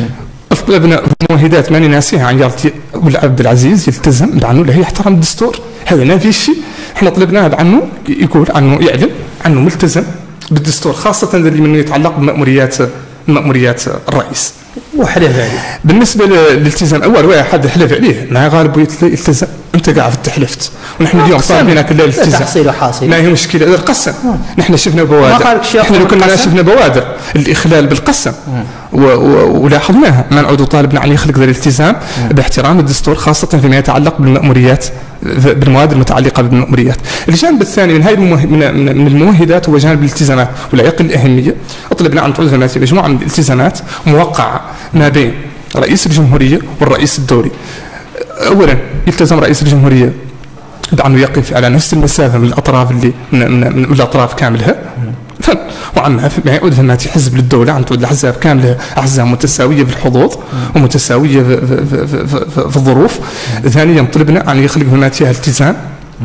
طلبنا ممهدات ماني ناسيها عن يالتي عبد العزيز يلتزم بعنه اللي هي يحترم الدستور. هذا ما في شيء احنا طلبناه عنه يقول عنه يعلن عنه ملتزم بالدستور خاصة اللي منه يتعلق بمأموريات مأموريات الرئيس. وحلف عليه. بالنسبه للالتزام، اول واحد حلف عليه ما غالبه يلتزم، انت قاعد تحلفت، ونحن اليوم طالبين كل الالتزام. تحصيل وحاصل. ما هي مشكله هذا القسم. نحن شفنا بوادر، نحن لو كنا شفنا بوادر الاخلال بالقسم ولاحظناها، ما نعود طالبنا ان يخلق ذا الالتزام باحترام الدستور، خاصه فيما يتعلق بالمأموريات، بالمواد المتعلقه بالمأموريات. الجانب الثاني من هذه من الممهدات هو جانب الالتزامات، ولا يقل الاهميه. طلبنا ان تعود هناك مجموعه من الالتزامات موقعه ما بين رئيس الجمهوريه والرئيس الدولي. اولا يلتزم رئيس الجمهوريه بأنه يقف على نفس المسافه من الاطراف اللي من, من, من الاطراف كاملها، وعما ما يعود فما حزب للدوله عن تعود الاحزاب كامله احزاب متساويه في الحظوظ ومتساويه في, في, في, في, في الظروف. ثانيا طلبنا ان يخلق فما التزام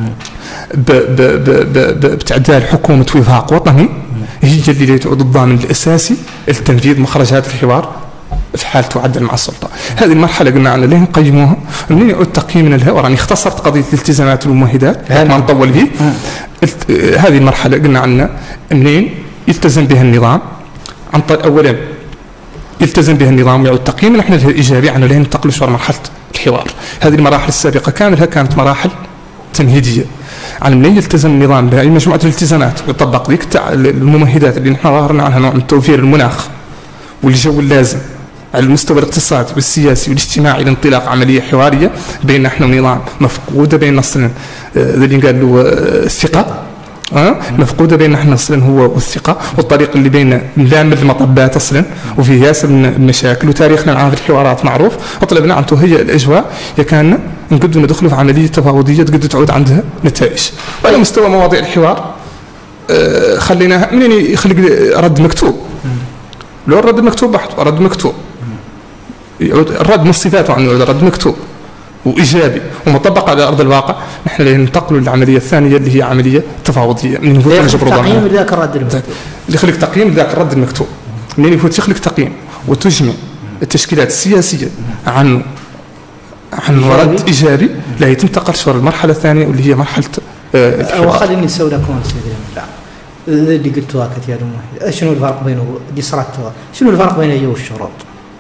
بتعدال حكومه وفاق وطني، هي اللي تعود الضامن الاساسي لتنفيذ مخرجات الحوار في حال تعدل مع السلطه. هذه المرحله قلنا عنا ليه نقيموها، منين يعود تقييمنا لها، وراني اختصرت قضيه الالتزامات والممهدات ما نطول فيه. هذه المرحله قلنا عنا منين يلتزم بها النظام، عن طريق اولا يلتزم بها النظام ويعود تقييمنا نحن لها ايجابي، عنا ليه ننتقلوا شويه مرحله الحوار. هذه المراحل السابقه كاملها كانت مراحل تمهيديه. على منين يلتزم النظام بهذه مجموعه الالتزامات ويطبق ذيك الممهدات اللي نحن ظهرنا عنها نوع من توفير المناخ والجو اللازم على المستوى الاقتصادي والسياسي والاجتماعي لانطلاق عمليه حواريه بين نحن ونظام مفقوده بين اصلا اللي قال له الثقه، أه؟ مفقوده بين نحن اصلا هو والثقه، والطريق اللي بين ملامر المطبات اصلا وفيه ياسر من المشاكل، وتاريخنا معاه في الحوارات معروف. وطلبنا ان تهيئ الاجواء يكان نقدر ندخلوا في عمليه تفاوضيه تقدر تعود عندها نتائج. وعلى مستوى مواضيع الحوار أه خليناها منين يخلق رد مكتوب، لو الرد مكتوب بحث رد مكتوب يعود الرد من صفاته عنه يعود رد مكتوب وايجابي ومطبق على ارض الواقع. نحن ننتقلوا للعمليه الثانيه اللي هي عمليه تفاوضيه. من يفوت تقييم ذاك الرد المكتوب، اللي يخلق تقييم ذاك الرد المكتوب، منين يفوت يخلق تقييم وتجمع التشكيلات السياسيه عنه عن رد ايجابي، لا يتنتقل شويه المرحله الثانيه واللي هي مرحله الحوار. وخليني نسوي لكم سيدي اللي قلتوها كثير مهم. شنو الفرق بينه اللي صرتوها؟ شنو الفرق بين هي والشروط؟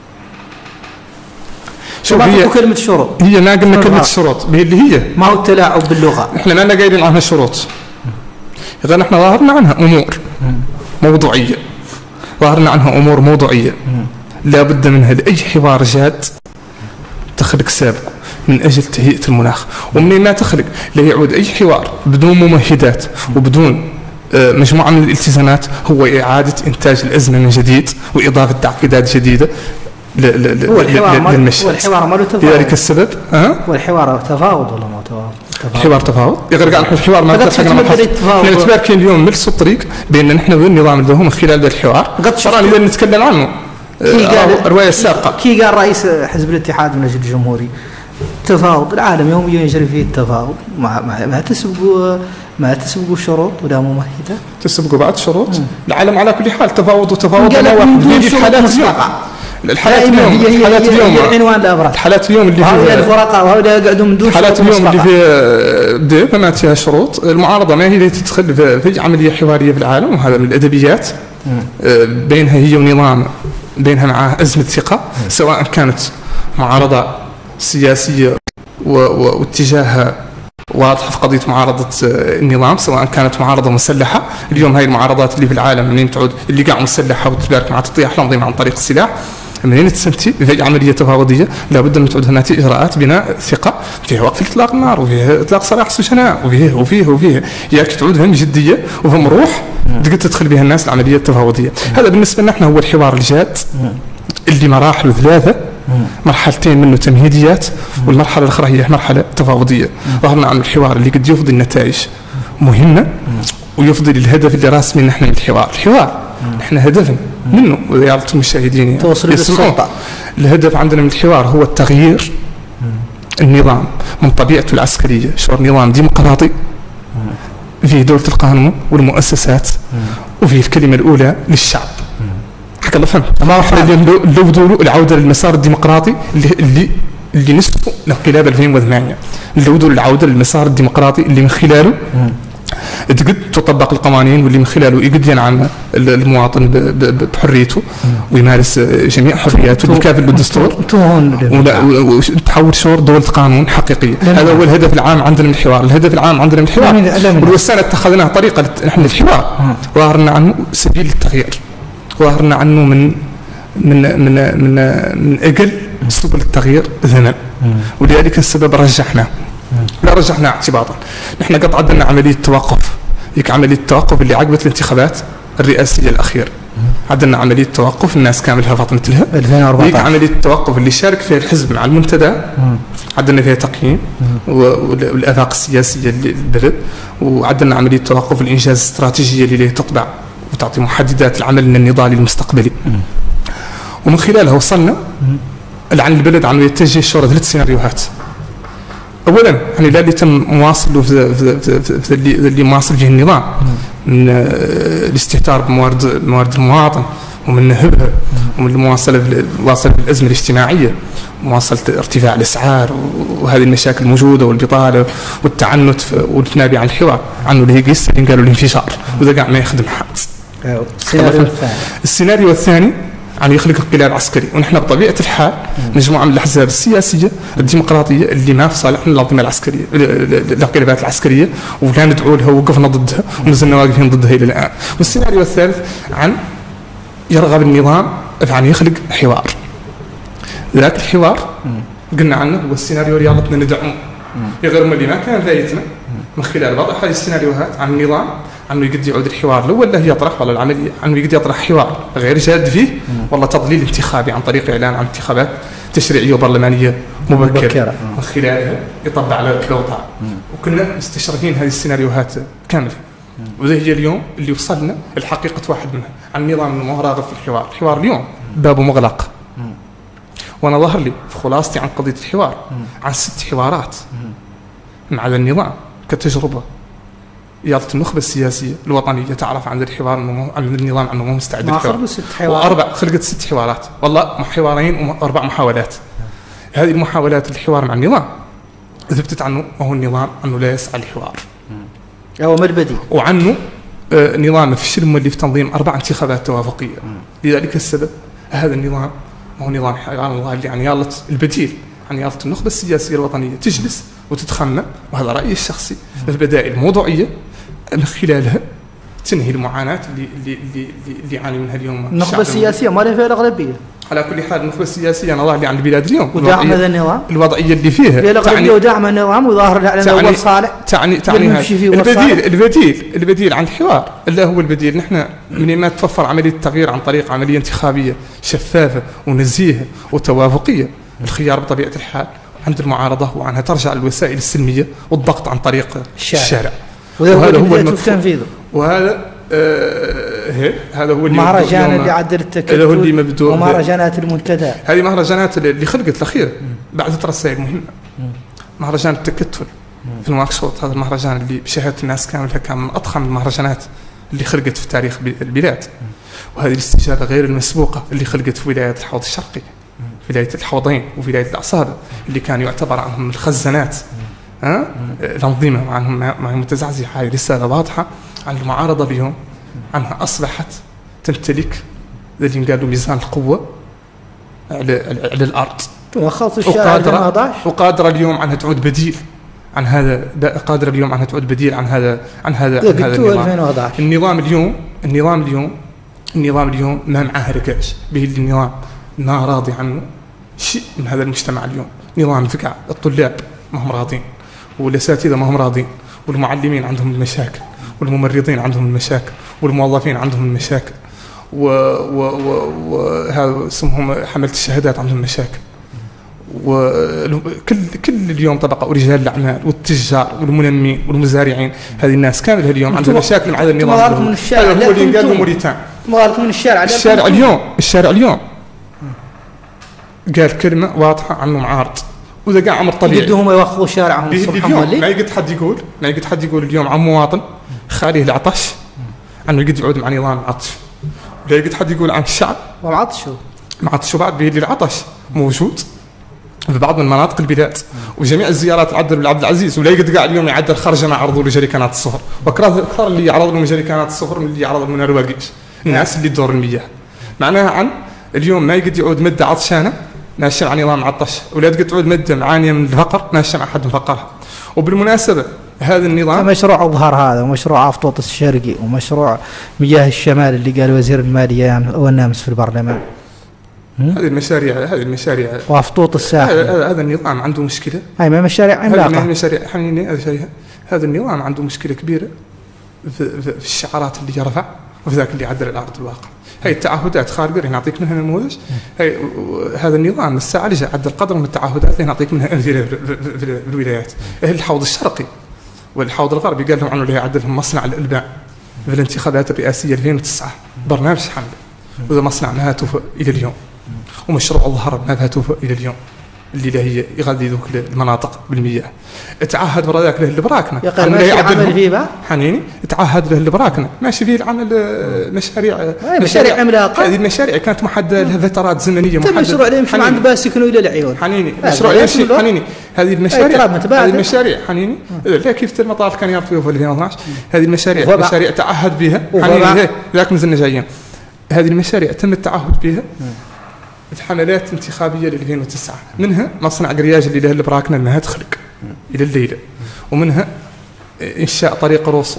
شوف هي كلمة شروط، هي ما قلنا كلمة الشروط اللي هي ما هو التلاعب باللغة. احنا ما قايلين عنها شروط، إذا نحن ظهرنا عنها أمور موضوعية، ظهرنا عنها أمور موضوعية لا بد منها لأي حوار جاد تخلق سابقه من أجل تهيئة المناخ. ومن ما تخلق لا يعود أي حوار بدون ممهدات وبدون مجموعة من الالتزامات هو إعادة إنتاج الأزمة من جديد وإضافة تعقيدات جديدة للمشهد. هو الحوار ما له تفاوض، لذلك السبب أه؟ هو الحوار تفاوض ولا ما تفاوض؟ الحوار تفاوض يغرق عن الحوار ما تفاوض. احنا متباركين اليوم نفس الطريق بين نحن والنظام اللي هو من خلال الحوار طبعا اللي نتكلم عنه الرواية السابقة. كي قال رئيس حزب الاتحاد من أجل الجمهوري تفاوض العالم يوميا يجري فيه التفاوض، ما ما, ما تسبقوا ما تسبقوا شروط ولا ممهدات، تسبقوا بعد شروط. العالم على كل حال تفاوض وتفاوض انا واحد في حالات اليوم. الحالات اليوم هي الحالات اليوم العنوان الابرز، الحالات اليوم اللي فيها الفرقاء وهؤلاء يقعدوا من دون الحالات اليوم اللي فيها بدي ما فيها شروط. المعارضه ما هي اللي تدخل في عمليه حواريه في العالم، وهذا من الادبيات بينها هي ونظام بينها معاه ازمه ثقه، سواء كانت معارضه سياسيه واتجاهها واضحه في قضيه معارضه النظام، سواء كانت معارضه مسلحه. اليوم هاي المعارضات اللي في العالم منين تعود اللي قاع مسلحه وتبارك مع تطيح الانظمه عن طريق السلاح، منين تسمتي في عمليه تفاوضيه لابد ان تعود هناك اجراءات بناء ثقه فيها وقف اطلاق النار وفيها اطلاق سراح السجناء وفيه وفيه وفيه ياك تعود فهم جديه وفهم روح تقدر تدخل بها الناس العمليه التفاوضيه. هذا بالنسبه لنا احنا هو الحوار الجاد اللي مراحله ثلاثه، مرحلتين منه تمهيديات والمرحله الاخرى هي مرحله تفاوضيه. ظهرنا عن الحوار اللي قد يفضي النتائج مهمه ويفضي الهدف اللي راسمين نحن من الحوار. الحوار احنا هدفنا منه ويا المشاهدين توصل للسلطه. الهدف عندنا من الحوار هو التغيير النظام من طبيعته العسكريه، شعور نظام ديمقراطي فيه دوله القانون والمؤسسات وفيه الكلمه الاولى للشعب. حق الله فهمت. لو بدوا العوده للمسار الديمقراطي اللي اللي اللي نسبه انقلاب ألفين وثمانية، لو بدوا العوده للمسار الديمقراطي اللي من خلاله تقد تطبق القوانين واللي من خلاله يقد ينعم المواطن بحريته ويمارس جميع حرياته اللي كافل بالدستور، وتحول شعور دولة قانون حقيقية. هذا هو الهدف العام عندنا من الحوار. الهدف العام عندنا من الحوار والوسائل اتخذناها طريقة نحن الحوار، ظهرنا عنه سبيل التغيير، ظهرنا عنه من من من من من أجل سبل التغيير ذنب، ولذلك السبب رجحنا لا رجحنا اعتباطا. نحن قد عدلنا عملية توقف، هيك عملية التوقف اللي عقبت الانتخابات الرئاسية الأخيرة، عدلنا عملية توقف الناس كاملها فطنت لها ألفين وأربعة عشر. هيك عملية التوقف اللي شارك فيها الحزب مع المنتدى، عدلنا فيها تقييم والآفاق السياسية للبلد، وعدلنا عملية توقف الإنجاز الاستراتيجية اللي له تطبع وتعطي محددات العمل النضالي المستقبلي. ومن خلالها وصلنا لعن البلد عم يتجه الشورى ثلاث سيناريوهات. اولا يعني لا اللي تم مواصله في, في, في, في اللي, اللي مواصل فيه النظام من الاستهتار بموارد موارد المواطن، ومن نهبها، ومن المواصله واصل بالازمه الاجتماعيه، مواصله ارتفاع الاسعار وهذه المشاكل الموجوده والبطاله والتعنت والتنابي عن الحوار عنه اللي هي قصه اللي قالوا الانفجار وذا قاع ما يخدم حد. السيناريو الثاني السيناريو الثاني يعني يخلق انقلاب عسكري، ونحن بطبيعه الحال مجموعه من الاحزاب السياسيه الديمقراطيه اللي ما في صالح الانظمه العسكريه الانقلابات العسكريه، ولا ندعو لها ووقفنا ضدها ومازلنا واقفين ضدها الى الان. والسيناريو الثالث عن يرغب النظام عن يخلق حوار. ذاك الحوار قلنا عنه هو السيناريو اللي يلا بدنا ندعمه، غير اللي ما كان فايتنا من خلال وضع هذه السيناريوهات عن النظام عنه يقد يعود الحوار الاول لا يطرح ولا العمليه عنه يقد يطرح حوار غير جاد فيه والله تضليل انتخابي عن طريق اعلان عن انتخابات تشريعيه وبرلمانيه مبكره, مبكرة. من خلالها يطبع على الاوضاع. وكنا مستشرفين هذه السيناريوهات كامله، وذا هي اليوم اللي وصلنا الحقيقه واحد منها عن النظام انه راغب في الحوار. الحوار اليوم بابه مغلق، وانا ظهر لي في خلاصتي عن قضيه الحوار عن ست حوارات مع النظام كتجربه. يالة النخبة السياسية الوطنية تعرف عن الحوار انه عن النظام انه مو مستعد للحوار. واربع خلقت ست حوارات، والله حوارين واربع محاولات. هذه المحاولات الحوار مع النظام ثبتت عنه وهو النظام انه لا يسعى الحوار. هو ما البديل؟ وعنه آه نظام فشل مولي في تنظيم اربع انتخابات توافقية. لذلك السبب هذا النظام هو نظام حيوان الله اللي يعني يالة البديل عن يالة النخبة السياسية الوطنية تجلس وتتخمم، وهذا رأيي الشخصي، البدائل موضوعية من خلالها تنهي المعاناة اللي اللي اللي, اللي يعاني منها اليوم النخبة السياسية ما لها فيها الأغلبية. على كل حال النخبة السياسية أنا ظاهر لي عن البلاد اليوم ودعم هذا النظام الوضعية اللي فيها فيها الأغلبية ودعم النظام وظاهر على الأول صالح تعني تعني البديل البديل البديل عن الحوار اللي هو البديل. نحن من ما توفر عملية التغيير عن طريق عملية انتخابية شفافة ونزيهة وتوافقية، الخيار بطبيعة الحال عند المعارضة وعنها ترجع للوسائل السلمية والضغط عن طريق الشارع, الشارع. وهذا هو المفروض. وهذا آه هذا هو المهرجان اللي عدل التكتل ومهرجانات المنتدى. هذه مهرجانات اللي خلقت الأخيرة بعد رسائل مهمة. مهرجان التكتل في نواكشوط، هذا المهرجان اللي بشهادة الناس كاملها كان من أضخم المهرجانات اللي خلقت في تاريخ البلاد. وهذه الاستجابة غير المسبوقة اللي خلقت في ولاية الحوض الشرقي، ولاية الحوضين وولاية الأعصابة اللي كان يعتبر عنهم الخزانات ها الأنظمة وعنهم ما هي متزعزعة. هذه رسالة واضحة عن المعارضة اليوم عنها أصبحت تمتلك اللي قالوا ميزان القوة على على الأرض، وقادرة وقادرة اليوم عنها تعود بديل عن هذا قادرة اليوم عنها تعود بديل عن هذا عن هذا عن هذا النظام. النظام اليوم النظام اليوم النظام اليوم ما معاه ركاش به النظام ما راضي عنه شيء من هذا المجتمع اليوم. نظام فقع الطلاب ما هم راضين، والاساتذه ما هم راضين، والمعلمين عندهم المشاكل، والممرضين عندهم المشاكل، والموظفين عندهم المشاكل، وهذا اسمهم حمله الشهادات عندهم مشاكل، وكل كل اليوم طبقه ورجال الاعمال والتجار والمنمين والمزارعين، هذه الناس كاملة اليوم عندها مشاكل مع هذا النظام. هذا هو اللي قال موريتان. مغالكم من الشارع الشارع اليوم الشارع اليوم قال كلمه واضحه عنه معارض، وذا قاع امر طبيعي يقدهم يوخوا شارعهم الصبح ما يقد حد يقول ما يقد حد يقول اليوم عن مواطن خاليه العطش انه يقد يعود مع نظام العطش، ولا يقد حد يقول عن الشعب وعطشوا ما عطشوا بعد به العطش موجود في بعض من مناطق البلاد، وجميع الزيارات تعدل بالعبد العزيز، ولا يقعد قاعد اليوم يعدل خرج ما عرضوا له جريكانات الصفر، وكره اكثر اللي يعرض لهم جريكانات الصفر من اللي يعرض لهم الرواقيش، الناس اللي تدور المياه. معناها عن اليوم ما يقعد يعود مده عطشانه ماشي مع نظام عطش، ولا تقعد تعود مده معانيه من الفقر ماشي مع حد مفقرها. وبالمناسبه هذا النظام مشروع أظهر هذا، ومشروع عفطوط الشرقي، ومشروع مياه الشمال اللي قال وزير المالية والنامس في البرلمان. هذه المشاريع هذه المشاريع وعفطوط الساحل، هذا, هذا النظام عنده مشكله. هاي ما مشاريع عملاقه. هذه المشاريع حنيني هذا هذا النظام عنده مشكله كبيره في, في, في الشعارات اللي يرفع وفي ذاك اللي يعدل على ارض الواقع. هاي التعهدات خارجه نعطيك منها نموذج. هاي هذا النظام الساعه اللي عدل قدر من التعهدات اللي نعطيك منها امثله في الولايات. اهل الحوض الشرقي والحوض الغربي قال لهم عنه اللي يعدلهم مصنع الالبان في الانتخابات الرئاسيه ألفين وتسعة، برنامج حمله، وهذا مصنع ما توفى الى اليوم، ومشروع الظهر ما توفى الى اليوم اللي لا هي يغذي ذوك المناطق بالمياه. تعهد برا ذاك له البراكنه يقال ماشي عمل فيه بقى حنيني، تعهد له البراكنه ماشي فيه العمل مشاريع مشاريع عملاقه. هذه المشاريع كانت محدده لها فترات زمنيه محدده. مشروع اللي يمشي عند باس يكونوا الى العيون حنيني، مشروع يمشي حنيني. هذه المشاريع هذه المشاريع حنيني لا كيف المطار كان يعطيه في ألفين واثناش. هذه المشاريع مشاريع تعهد بها حنيني ذاك مازلنا جايين. هذه المشاريع تم التعهد بها في حملات انتخابيه ل ألفين وتسعة، منها مصنع قرياج اللي له البراكنه انها تخلق الى الليله، ومنها انشاء طريق روس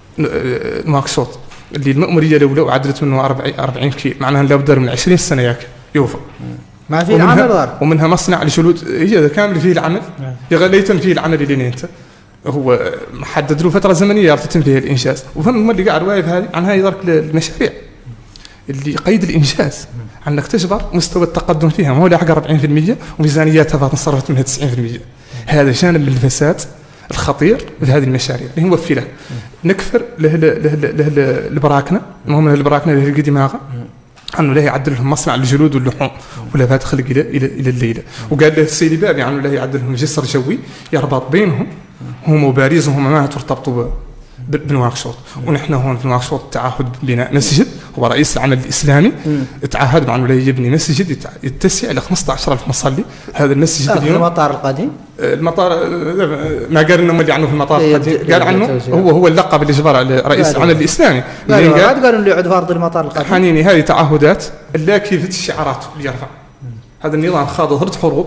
نواكشوط اللي المأموريه الاولى وعدلت منه أربعين كيلو، معناها لو بدر من عشرين سنه ياك يوفى ما في عمل ضار. ومنها مصنع الجلود هي كامل فيه العمل يغليتم فيه العمل اللي انت هو محدد له فتره زمنيه يتم فيها الانجاز. وفهم اللي قاعد واقف هذه عن هاي ذاك المشاريع اللي قيد الانجاز انك تجبر مستوى التقدم فيها، ما هو لاحق أربعين بالمئة وميزانياتها انصرفت منها تسعين بالمئة. هذا جانب من الفساد الخطير في هذه المشاريع اللي هو في له نكفر له له له, له البراكنه، المهم البراكنه اللي هي دماغه انه لا يعدل لهم مصنع الجلود واللحوم ولا فات خلق الى الى الى الليله. وقال له السيدي بابي انه لا يعدل لهم جسر جوي يربط بينهم هم وباريس وهم ما ترتبطوا بنواكشوط. ونحن هون في نواكشوط تعهد بناء مسجد، هو رئيس العمل الاسلامي تعهد مع انه يبني مسجد يتسع ل خمسة عشر ألف مصلي. هذا المسجد اليوم المطار القديم المطار ما قال لنا اللي عنه في المطار القديم، قال عنه هو هو اللقب اللي جبر على رئيس العمل الاسلامي. قال قالوا اللي يعد فرض المطار القديم حنيني. هذه تعهدات لا كيف الشعارات اللي يرفع. هذا النظام خاض ثلاث حروب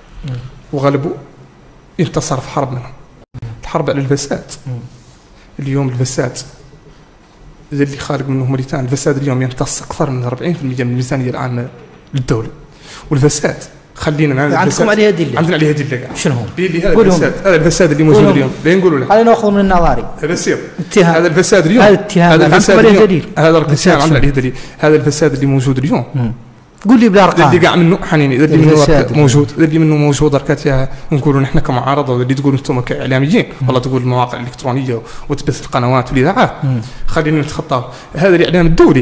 وغلبوا، انتصر في حرب منهم، الحرب على الفساد. اليوم الفساد زي اللي خارج منه موريتانيا، الفساد اليوم يمتص اكثر من أربعين بالمئة من الميزانيه العامه للدوله. والفساد خلينا ما عندكم عليه ادله، عندنا عليه ادله. شنو هو؟ هذا الفساد هذا الفساد اللي موجود اليوم لا نقولوا له خلينا ناخذ من النظاري هذا يصير هذا الفساد اليوم هذا اتهام هذا الفساد عليه دليل. هذا الاتهام عندنا عليه دليل. هذا الفساد اللي موجود اليوم مم. قول لي بالارقام اللي قاع منه حنيني اللي منه موجود اللي منه موجود ركات نقولوا نحن كمعارضه، واللي تقولوا انتم كاعلاميين والله تقول المواقع الالكترونيه وتبث القنوات والاذاعات، خلينا نتخطاه. هذا الاعلام الدولي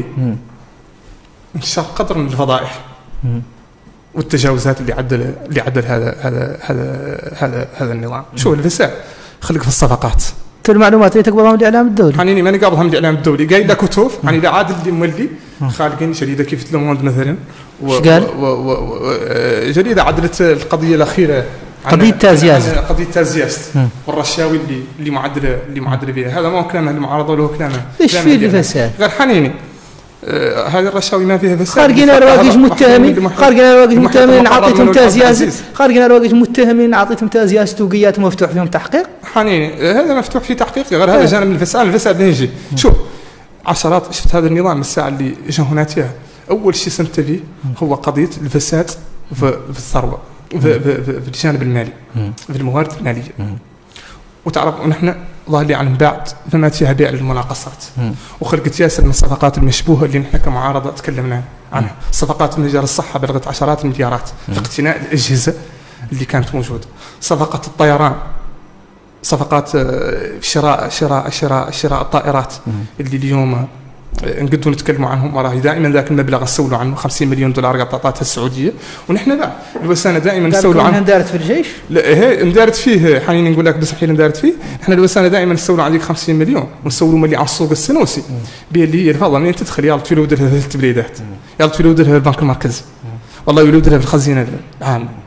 انتشر قدر من الفضائح مم. والتجاوزات اللي عدل اللي عدل هذا هذا هذا هذا هذا النظام. شو الفساد خلق في الصفقات. المعلومات اللي تقبلها من الاعلام الدولي حنيني ماني قابلها من الاعلام الدولي. قايل لك كتوف يعني لا عادل اللي مولي خالقين جريده كيف لوموند مثلا و قال و و و جريده عدلت القضيه الاخيره قضيه تازياز قضيه تازياز والرشاوي اللي اللي معدله اللي معدله بها. هذا ما هو كلام المعارضه ولا هو كلامه ايش فيه الفساد. غير حنيني آه هذه الرشاوي ما فيها فساد. خارجين الرواقش متهمين خارجين الرواقش متهمين عطيتهم تازياز خارجين الرواقش متهمين عطيتهم تازياز توقيات مفتوح فيهم تحقيق. حنيني هذا مفتوح فيه تحقيق غير هذا جانب من الفساد. الفساد يجي شوف عشرات. شفت هذا النظام الساعه اللي اجى هناتها اول شيء سمت فيه هو قضيه الفساد في, في الثروه في, في, في, في الجانب المالي في الموارد الماليه. وتعرف ونحن ظاهر عن بعد فما فيها بيع للمناقصات وخلقت ياسر من الصفقات المشبوهه اللي نحن كمعارضه تكلمنا عنها. صفقات في مجال الصحه بلغت عشرات المليارات في اقتناء الاجهزه اللي كانت موجوده. صفقه الطيران، صفقات شراء شراء شراء شراء الطائرات اللي اليوم نقدروا نتكلموا عنهم وراه دائما ذاك المبلغ نسولوا عنه خمسين مليون دولار قطعتها السعوديه. ونحن لا الوسانه دائما نسولوا عنه. اندارت في الجيش؟ لا هي اندارت فيه حنين نقول لك بس حين اندارت فيه. احنا الوسانه دائما نسولوا عن ذيك خمسين مليون ونسولوا ملي على السوق السنوسي بيه اللي هي الفضه منين تدخل يلا تولوا لها في التبريدات يلا تولوا لها في البنك المركزي والله يولوا لها في الخزينه العامه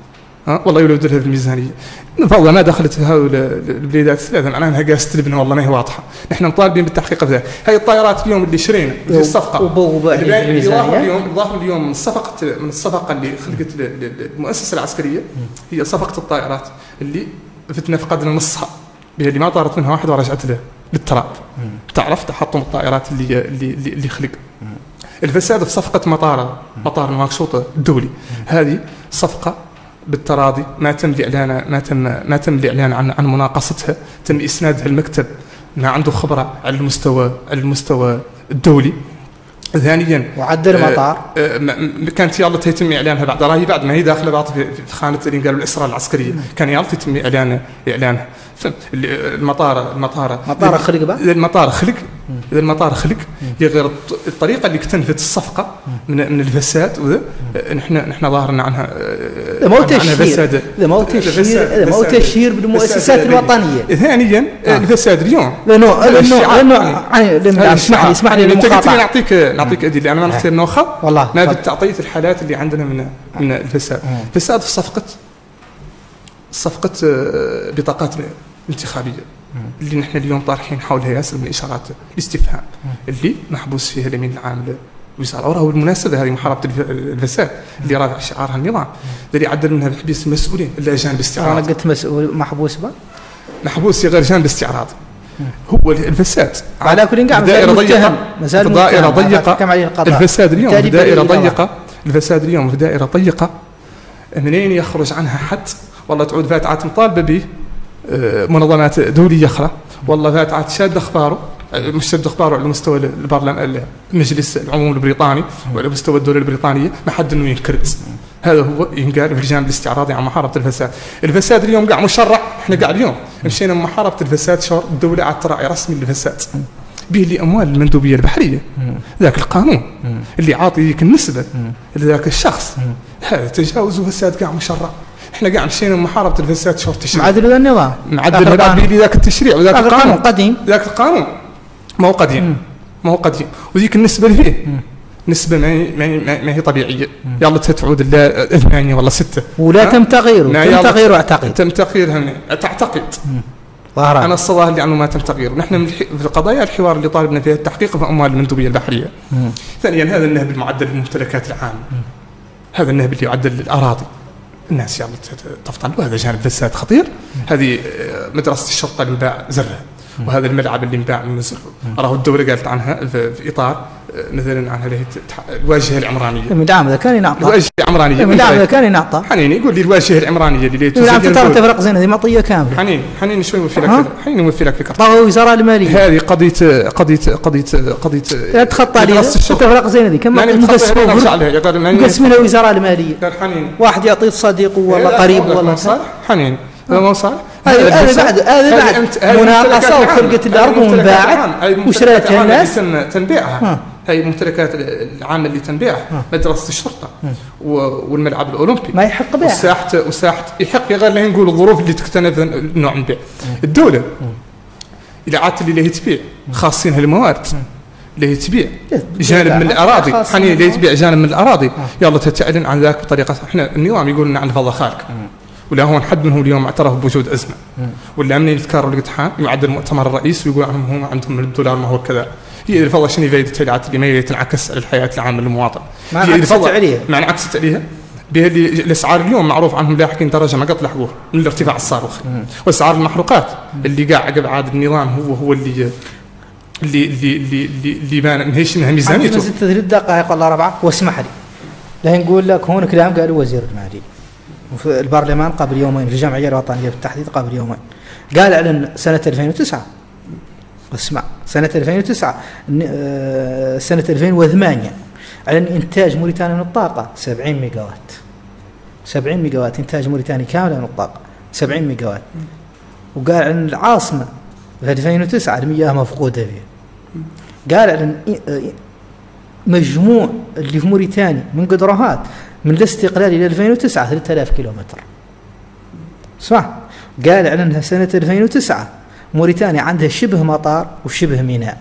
أه؟ والله يولوا يديرها في الميزانيه. والله ما دخلت في هؤلاء البلدات الثلاثه معناها انها قاعده تلبن، والله ما هي واضحه. نحن مطالبين بالتحقيق في ذلك. هاي الطائرات اليوم اللي شرينا في الصفقه اللي ظاهر اليوم ظاهر اليوم من الصفقه من الصفقه اللي خلقت المؤسسه العسكريه هي صفقه الطائرات اللي فتنا فقدنا نصها بها، اللي ما طارت منها واحد ورجعت له بالتراب. تعرف تحطم الطائرات اللي اللي اللي, اللي خلق. الفساد في صفقه مطار مطار نواكشوط الدولي، هذه صفقه بالتراضي، ما تم الاعلان ما تم ما تم الاعلان عن عن مناقصتها، تم اسنادها المكتب ما عنده خبره على المستوى على المستوى الدولي. ثانيا وعدل المطار آه آه كانت يلا يتم اعلانها بعد، راهي بعد ما هي داخله بعض في خانه اللي قالوا الاسرار العسكريه، كان يلا يتم اعلان اعلانها. المطار المطار مطار خلق بقى اذا المطار خلق اذا المطار خلق غير الطريقه اللي اكتنفت الصفقه من من الفساد، وذا نحن نحن ظاهرنا عنها ما هو تشهير اذا ما هو تشهير اذا ما هو تشهير بالمؤسسات الوطنيه. ثانيا آه. الفساد اليوم لانه لانه لانه اسمح لي اسمح لي المقاطعه، نعطيك نعطيك ادي لان انا ما نختار نوخه والله ما بالتعطيت الحالات اللي عندنا من من الفساد. فساد في صفقه صفقه بطاقات انتخابيه اللي نحن اليوم طارحين حولها ياسر من اشارات الاستفهام اللي محبوس فيها الامين العام للوزاره. وراه بالمناسبه هذه محاربه الفساد اللي رافع شعارها النظام، اللي يعدل منها بحبس المسؤولين الاجانب باستعراض. انا قلت مسؤول محبوس بقى محبوس غير جانب استعراض. هو الفساد على كل قاعد دائره ضيقه مازال دائره ضيقه. الفساد اليوم في دائره ضيقه الفساد اليوم في دائره ضيقه منين يخرج عنها حد؟ والله تعود فاتعات مطالبه به منظمات دوليه اخرى، والله فاتعات شاد اخباره مش شاد اخباره على مستوى البرلمان المجلس العموم البريطاني وعلى مستوى الدوله البريطانيه ما حد انه ينكرز. هذا هو ينقال في الجانب الاستعراضي عن محاربه الفساد. الفساد اليوم قاع مشرع، احنا قاعد اليوم مشينا من محاربه الفساد شهر الدوله على التراعي رسمي للفساد به لي اموال المندوبيه البحريه، ذاك القانون اللي عاطي ذيك النسبه لذاك الشخص، هذا تجاوز وفساد قاع مشرع. احنا قاعد مشينا من محاربه الفساد شهر تشريع معدل ذا النظام معدل هذا به ذاك التشريع وذاك القانون قديم. ذاك القانون ما هو قديم ما هو قديم وذيك النسبه اللي فيه نسبه ما هي ما هي طبيعيه. يلا تعود لا ثمانية ولا ستة ولا تم تغييره تم تغييره اعتقد تم تغييرها تعتقد ظاهرة. انا الصواب اللي عنه ما تم تغييره. نحن في قضايا الحوار اللي طالبنا فيها التحقيق في اموال المندوبيه البحريه. مم. ثانيا هذا النهب المعدل للممتلكات العامه، هذا النهب اللي يعدل الاراضي الناس يلا تفطن، وهذا جانب فساد خطير. هذه مدرسه الشرطه اللي انباع زرها، وهذا الملعب اللي انباع من زره. راه الدوله قالت عنها في اطار مثلا عنها الواجهه العمرانيه. المدعم ذا كان ينعطى الواجهه العمرانيه المدعم ذا كان ينعطى حنين يقول لي الواجهه العمرانيه اللي تزيد ترى تفرق زين هذه معطيه كامله. حنين حنين شوي نوفي لك حنين نوفي لك فكره. طاوله وزاره الماليه هذه قضيه قضيه قضيه قضيه لا تخطى لي تفرق زين هذه كم مقسمينها وزاره الماليه. واحد يعطي صديقه والله قريب والله حنين هذا ما صار. هذا بعد هذا بعد مناقصه وخلقت الارض وانباعت وشريتها الناس تنبيعها. هي الممتلكات العامه اللي تنبيعها مدرسه الشرطه والملعب الاولمبي ما يحق بيعها وساحه وساحه يحق غير لا نقول الظروف اللي تكتنف نوع من البيع. الدوله اذا عادت اللي هي تبيع خاصينها الموارد اللي هي تبيع جانب من الاراضي حنين اللي تبيع جانب من الاراضي يلا تتعلن عن ذاك بطريقه. احنا النظام يقول لنا عن فضل خالق ولا هون حد منهم اليوم اعترف بوجود ازمه ولا امنين يذكروا الاتحاد يعد المؤتمر الرئيس ويقول عنهم هم عندهم من الدولار ما هو كذا. هي الفضل شنو فائده العادات اللي ما تنعكس على الحياه العامه للمواطن. ما انعكست عليها ما انعكست عليها بها اللي الاسعار اليوم معروف عنهم لاحقين درجه ما قط لحقوها من الارتفاع الصاروخي. واسعار المحروقات اللي قاع عقب عاد النظام هو هو اللي اللي اللي اللي اللي بان ماهيش انها ميزانيته. ست ثلاث دقائق ولا اربعه واسمح لي لا نقول لك هون كلام قالوا وزير الماليه وفي البرلمان قبل يومين في الجمعيه الوطنيه بالتحديد قبل يومين قال اعلن سنه ألفين وتسعة اسمع سنه ألفين وتسعة سنه ألفين وثمانية اعلن انتاج موريتانيا من الطاقه سبعين ميجا وات سبعين ميجا وات انتاج موريتاني كامل من الطاقه سبعين ميجا وات. وقال عن العاصمه في ألفين وتسعة المياه مفقوده فيها. قال عن مجموع اللي في موريتانيا من قدرات من الاستقلال الى ألفين وتسعة ثلاثة آلاف كيلومتر صح. قال عنها سنه ألفين وتسعة موريتانيا عندها شبه مطار وشبه ميناء.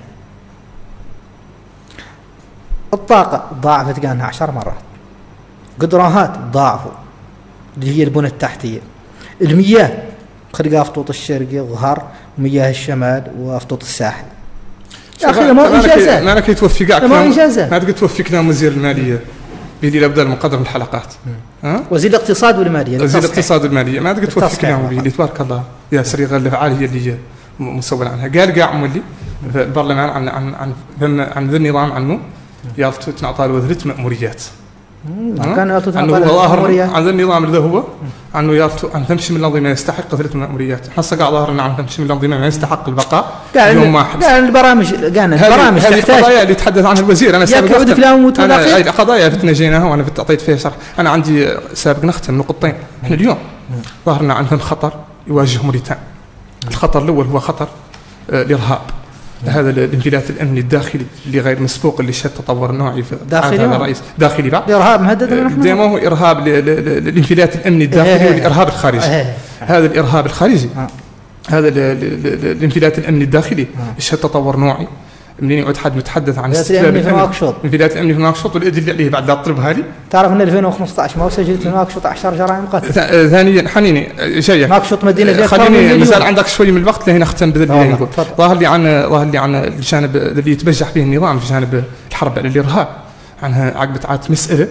الطاقه ضاعفت قالنا عشر مرات قدرات ضاعفوا اللي هي البنى التحتية. المياه خلقها أفطوط الشرقي ظهر ومياه الشمال وأفطوط الساحل. يا أخي ما إنجازات. ما أنا كي توفي كاع ما إنجازات. ما تقدر توفي كلام وزير المالية بيدي لابد المقدر من الحلقات. ها؟ وزير الاقتصاد والمالية. وزير الاقتصاد والمالية ما تقدر توفي كلام بيدي تبارك الله يا سريغة الأفعال هي اللي مسؤول عنها. قال كاع مولي في البرلمان عن عن عن عن ذا النظام عنه يالتو تنعطى وزيرة مأموريات. كان يالتو تنعطى مأموريات. عن ذا النظام اللي هو عنه يالتو عن تمشي من الأنظمة يستحق وزيرة المأموريات. حصل قاع ظهرنا عن تمشي من الأنظمة ما يستحق البقاء يوم واحد. قال البرامج قال البرامج هذه القضايا اللي تحدث عنها الوزير. أنا سابق أنا هاي القضايا فتنا جيناها وأنا أعطيت فيها شرح. أنا عندي سابق نختم نقطتين. إحنا اليوم ظهرنا عندنا خطر يواجه موريتانيا. الخطر الأول هو خطر الإرهاب. هذا الانفلات الامني الداخلي اللي غير مسبوق اللي شهد تطور نوعي في داخلي هذا الرئيس داخلي بعد الارهاب مهدد نحن ديما هو ارهاب الانفلات الامني الداخلي والارهاب الخارجي. هذا الارهاب الخارجي هذا الانفلات الامني الداخلي شهد تطور نوعي. منين يعود حد متحدث عن استقلال الامني انفلات الامني في نواكشوط والادله اللي بعد لا تطلبها لي. تعرف ان ألفين وخمسطعش ما سجلت في نواكشوط عشر جرائم قتل. ثانيا حنيني شيء نواكشوط مدينه فيها خليني مازال عندك شوي من الوقت لهنا نختم بذا اللي نقول. ظاهر لي عن ظاهر لي عن الجانب اللي يتبجح به النظام في جانب الحرب على الارهاب عنها عقبت عاد مساله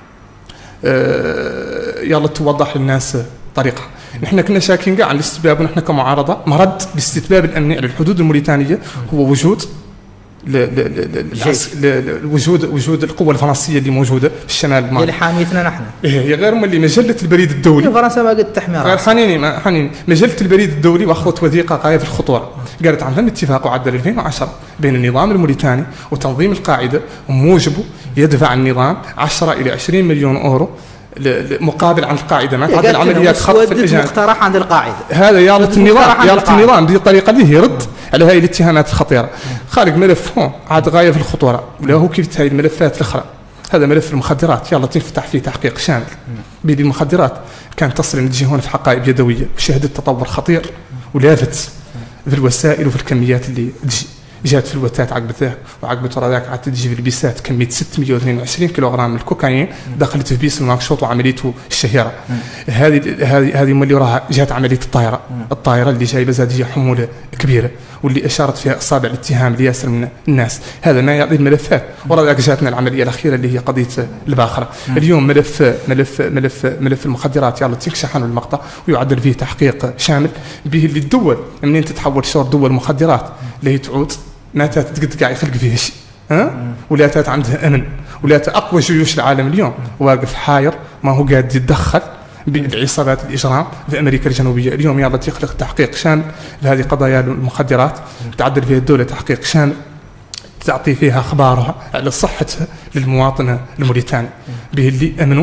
يلا توضح للناس طريقه. نحن كنا شاكين كاع على الاستتباب ونحن كمعارضه مرد بالاستتباب الامني على الحدود الموريتانيه هو وجود وجود وجود القوه الفرنسيه اللي موجوده في الشمال المالي اللي حاميتنا نحن. هي غير ملي مجله البريد الدولي فرنسا ما قد تحمي غير حنيني حنيني مجله البريد الدولي واخذت وثيقه غايه في الخطوره قالت عن اتفاق عدل ألفين وعشرة بين النظام الموريتاني وتنظيم القاعده وموجبه يدفع النظام عشرة الى عشرين مليون اورو مقابل عن القاعده ما تعدل عمليات خطف الاجانب. مقترح عند القاعده هذا يالت النظام يالت النظام بهذه الطريقه اللي يرد على هذه الاتهامات الخطيره. خارج ملف هون عاد غايه في الخطوره ولا هو كيف هذه الملفات الاخرى. هذا ملف المخدرات يلا تفتح فيه تحقيق شامل بين المخدرات كانت تصل تجي هون في حقائب يدويه وشهدت تطور خطير ولافت في الوسائل وفي الكميات اللي تجي جات في الوتات عقب ذاك وعقب ترى ذاك عاد تجي في البيسات كميه ستمئة واثنين وعشرين كيلوغرام من الكوكايين دخلت في بيس نواكشوط وعمليته الشهيره. هذه هذه هذه اللي وراها جات عمليه الطائره الطائره اللي جايبه زاديه حموله كبيره واللي اشارت فيها اصابع الاتهام لياسر من الناس. هذا ما يعطي الملفات ورا ذاك جاتنا العمليه الاخيره اللي هي قضيه الباخره. اليوم ملف ملف ملف ملف المخدرات يلا تنكشح عنه المقطع ويعدل فيه تحقيق شامل به اللي الدول منين تتحول شور دول مخدرات اللي تعود ما تقد قاعد يخلق فيها شيء ها ولا تات عندها امن ولا اقوى جيوش العالم اليوم واقف حاير ما هو قاعد يتدخل بعصابات الاجرام في امريكا الجنوبيه. اليوم يلا تخلق تحقيق شامل لهذه قضايا المخدرات تعدل فيها الدوله تحقيق شامل تعطي فيها اخبارها على صحتها للمواطن الموريتاني به اللي امنوا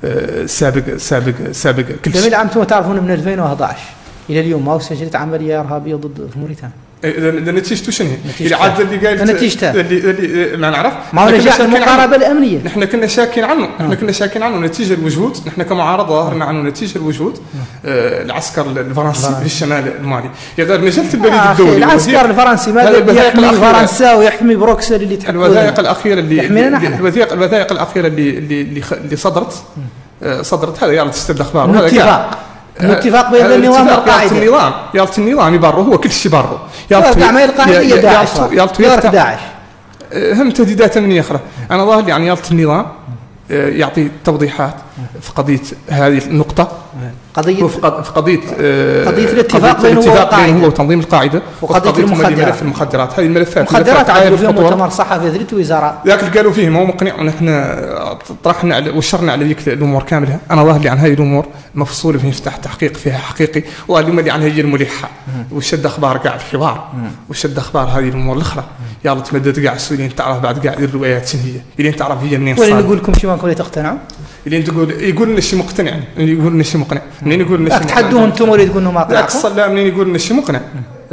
سابق سابق سابق كل شيء. جميل. انتم تعرفون من ألفين وأحد عشر الى اليوم ما سجلت عمليه ارهابيه ضد في موريتانيا. اذا نتيجته شنو هي؟ اللي عاد اللي قال نتيجته اللي, اللي ما نعرف ما هو نجاح المقاربه الامنيه. نحن كنا شاكين عنه نحن كنا شاكين عنه نتيجه الوجود نحن كمعارضه ظهرنا عنه نتيجه الوجود آه العسكر الفرنسي في الشمال المالي. يا غير مجله البريد الدولي العسكر الفرنسي ما يحمي فرنسا ويحمي بروكسل اللي تحكي الوثائق الاخيره اللي الوثائق الوثائق الاخيره اللي اللي اللي صدرت آه صدرت هذا يلا تستد اخبار وهذا اتفاق الاتفاق بين النظام والقاعده. النظام يالت النظام يبرر هو كل شيء برر يالت اعمال القاعده هي داعش يالت داعش هم تهديدات امنيه اخرى. انا ظاهر لي يعني يالت النظام يعطي توضيحات في قضيه هذه النقطه قضيه في قضيه قضيه الاتفاق بينه والقاعده هو وتنظيم القاعده وقضيه المخدرات. ملف المخدرات هذه الملفات المخدرات عادوا فيها مؤتمر صحفي ثلاث وزارات ذاك اللي قالوا فيه ما هو مقنع ونحن طرحنا وشرنا على ذيك الامور كاملها. انا ظاهر لي عن هذه الامور مفصوله فيه يفتح تحقيق فيها حقيقي وظاهر لي عن هي الملحه وشد اخبار قاعد الحوار وشد اخبار هذه الامور الاخرى يلا تمدد قاعد السوريين تعرف بعد قاعد الروايات شنو هي اللي انت تعرف هي منين صار. وين نقول لكم شي ما نقول تقتنعوا اللي انت تقول يقول لنا شيء مقتنع اللي يقول لنا شيء مقنع منين يقول لنا شيء تحدوهم انتم ولا تقولوا ما لا اقصى لا منين يقول لنا شيء مقنع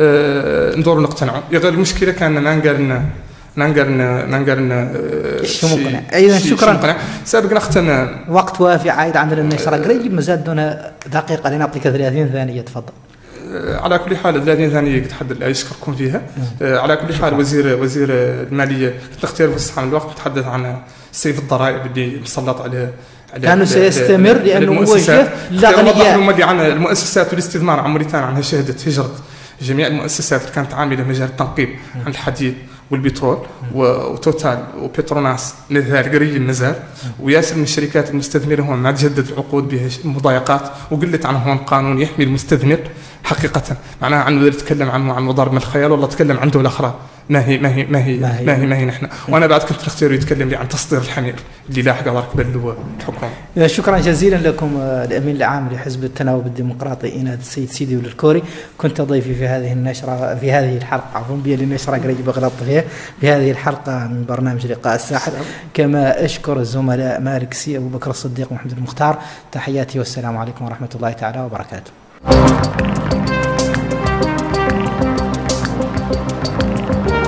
أه ندور نقتنعوا. يا غير المشكله كان ما نقال لنا ما نقال لنا ما نقال لنا شيء مقنع. ايضا شكرا سابق نختم وقت وافي عايد عندنا النشره قريب مازال دون دقيقه لنعطيك ثلاثين ثانيه تفضل. على كل حال ثلاثين ثانيه تحدد يشكركم فيها. على كل حال وزير وزير الماليه كنت نختار في الصحه من الوقت نتحدث عن سيف الضرائب اللي مسلط عليه كانوا سيستمر لأنه موجه للأغنياء. هم اللي عن المؤسسات والاستثمار عن موريتانيا عنها شهادة هجرة جميع المؤسسات اللي كانت عاملة مجال التنقيب عن الحديد والبترول وتوتال وبتروناس نزال قريب النزال، وياسر من الشركات المستثمرة هون ما تجدد العقود بها مضايقات، وقلت عن هون قانون يحمي المستثمر حقيقة، معناها عنه يتكلم عنه عن مضارب من الخيال، والله تكلم عن دولة أخرى ما هي ما هي ما هي ما هي, ما هي, ما هي نحن. وانا بعد كنت نختار يتكلم لي عن تصدير الحمير اللي لاحق على ركب الحكومه. شكرا جزيلا لكم الامين العام لحزب التناوب الديمقراطي إناد السيد سيدي وللكوري، كنت ضيفي في هذه النشره في هذه الحلقه عفوا بي النشره قريب بغلط فيها في هذه الحلقه من برنامج لقاء الساحل. كما اشكر الزملاء مالك سي ابو بكر الصديق ومحمد المختار. تحياتي والسلام عليكم ورحمه الله تعالى وبركاته.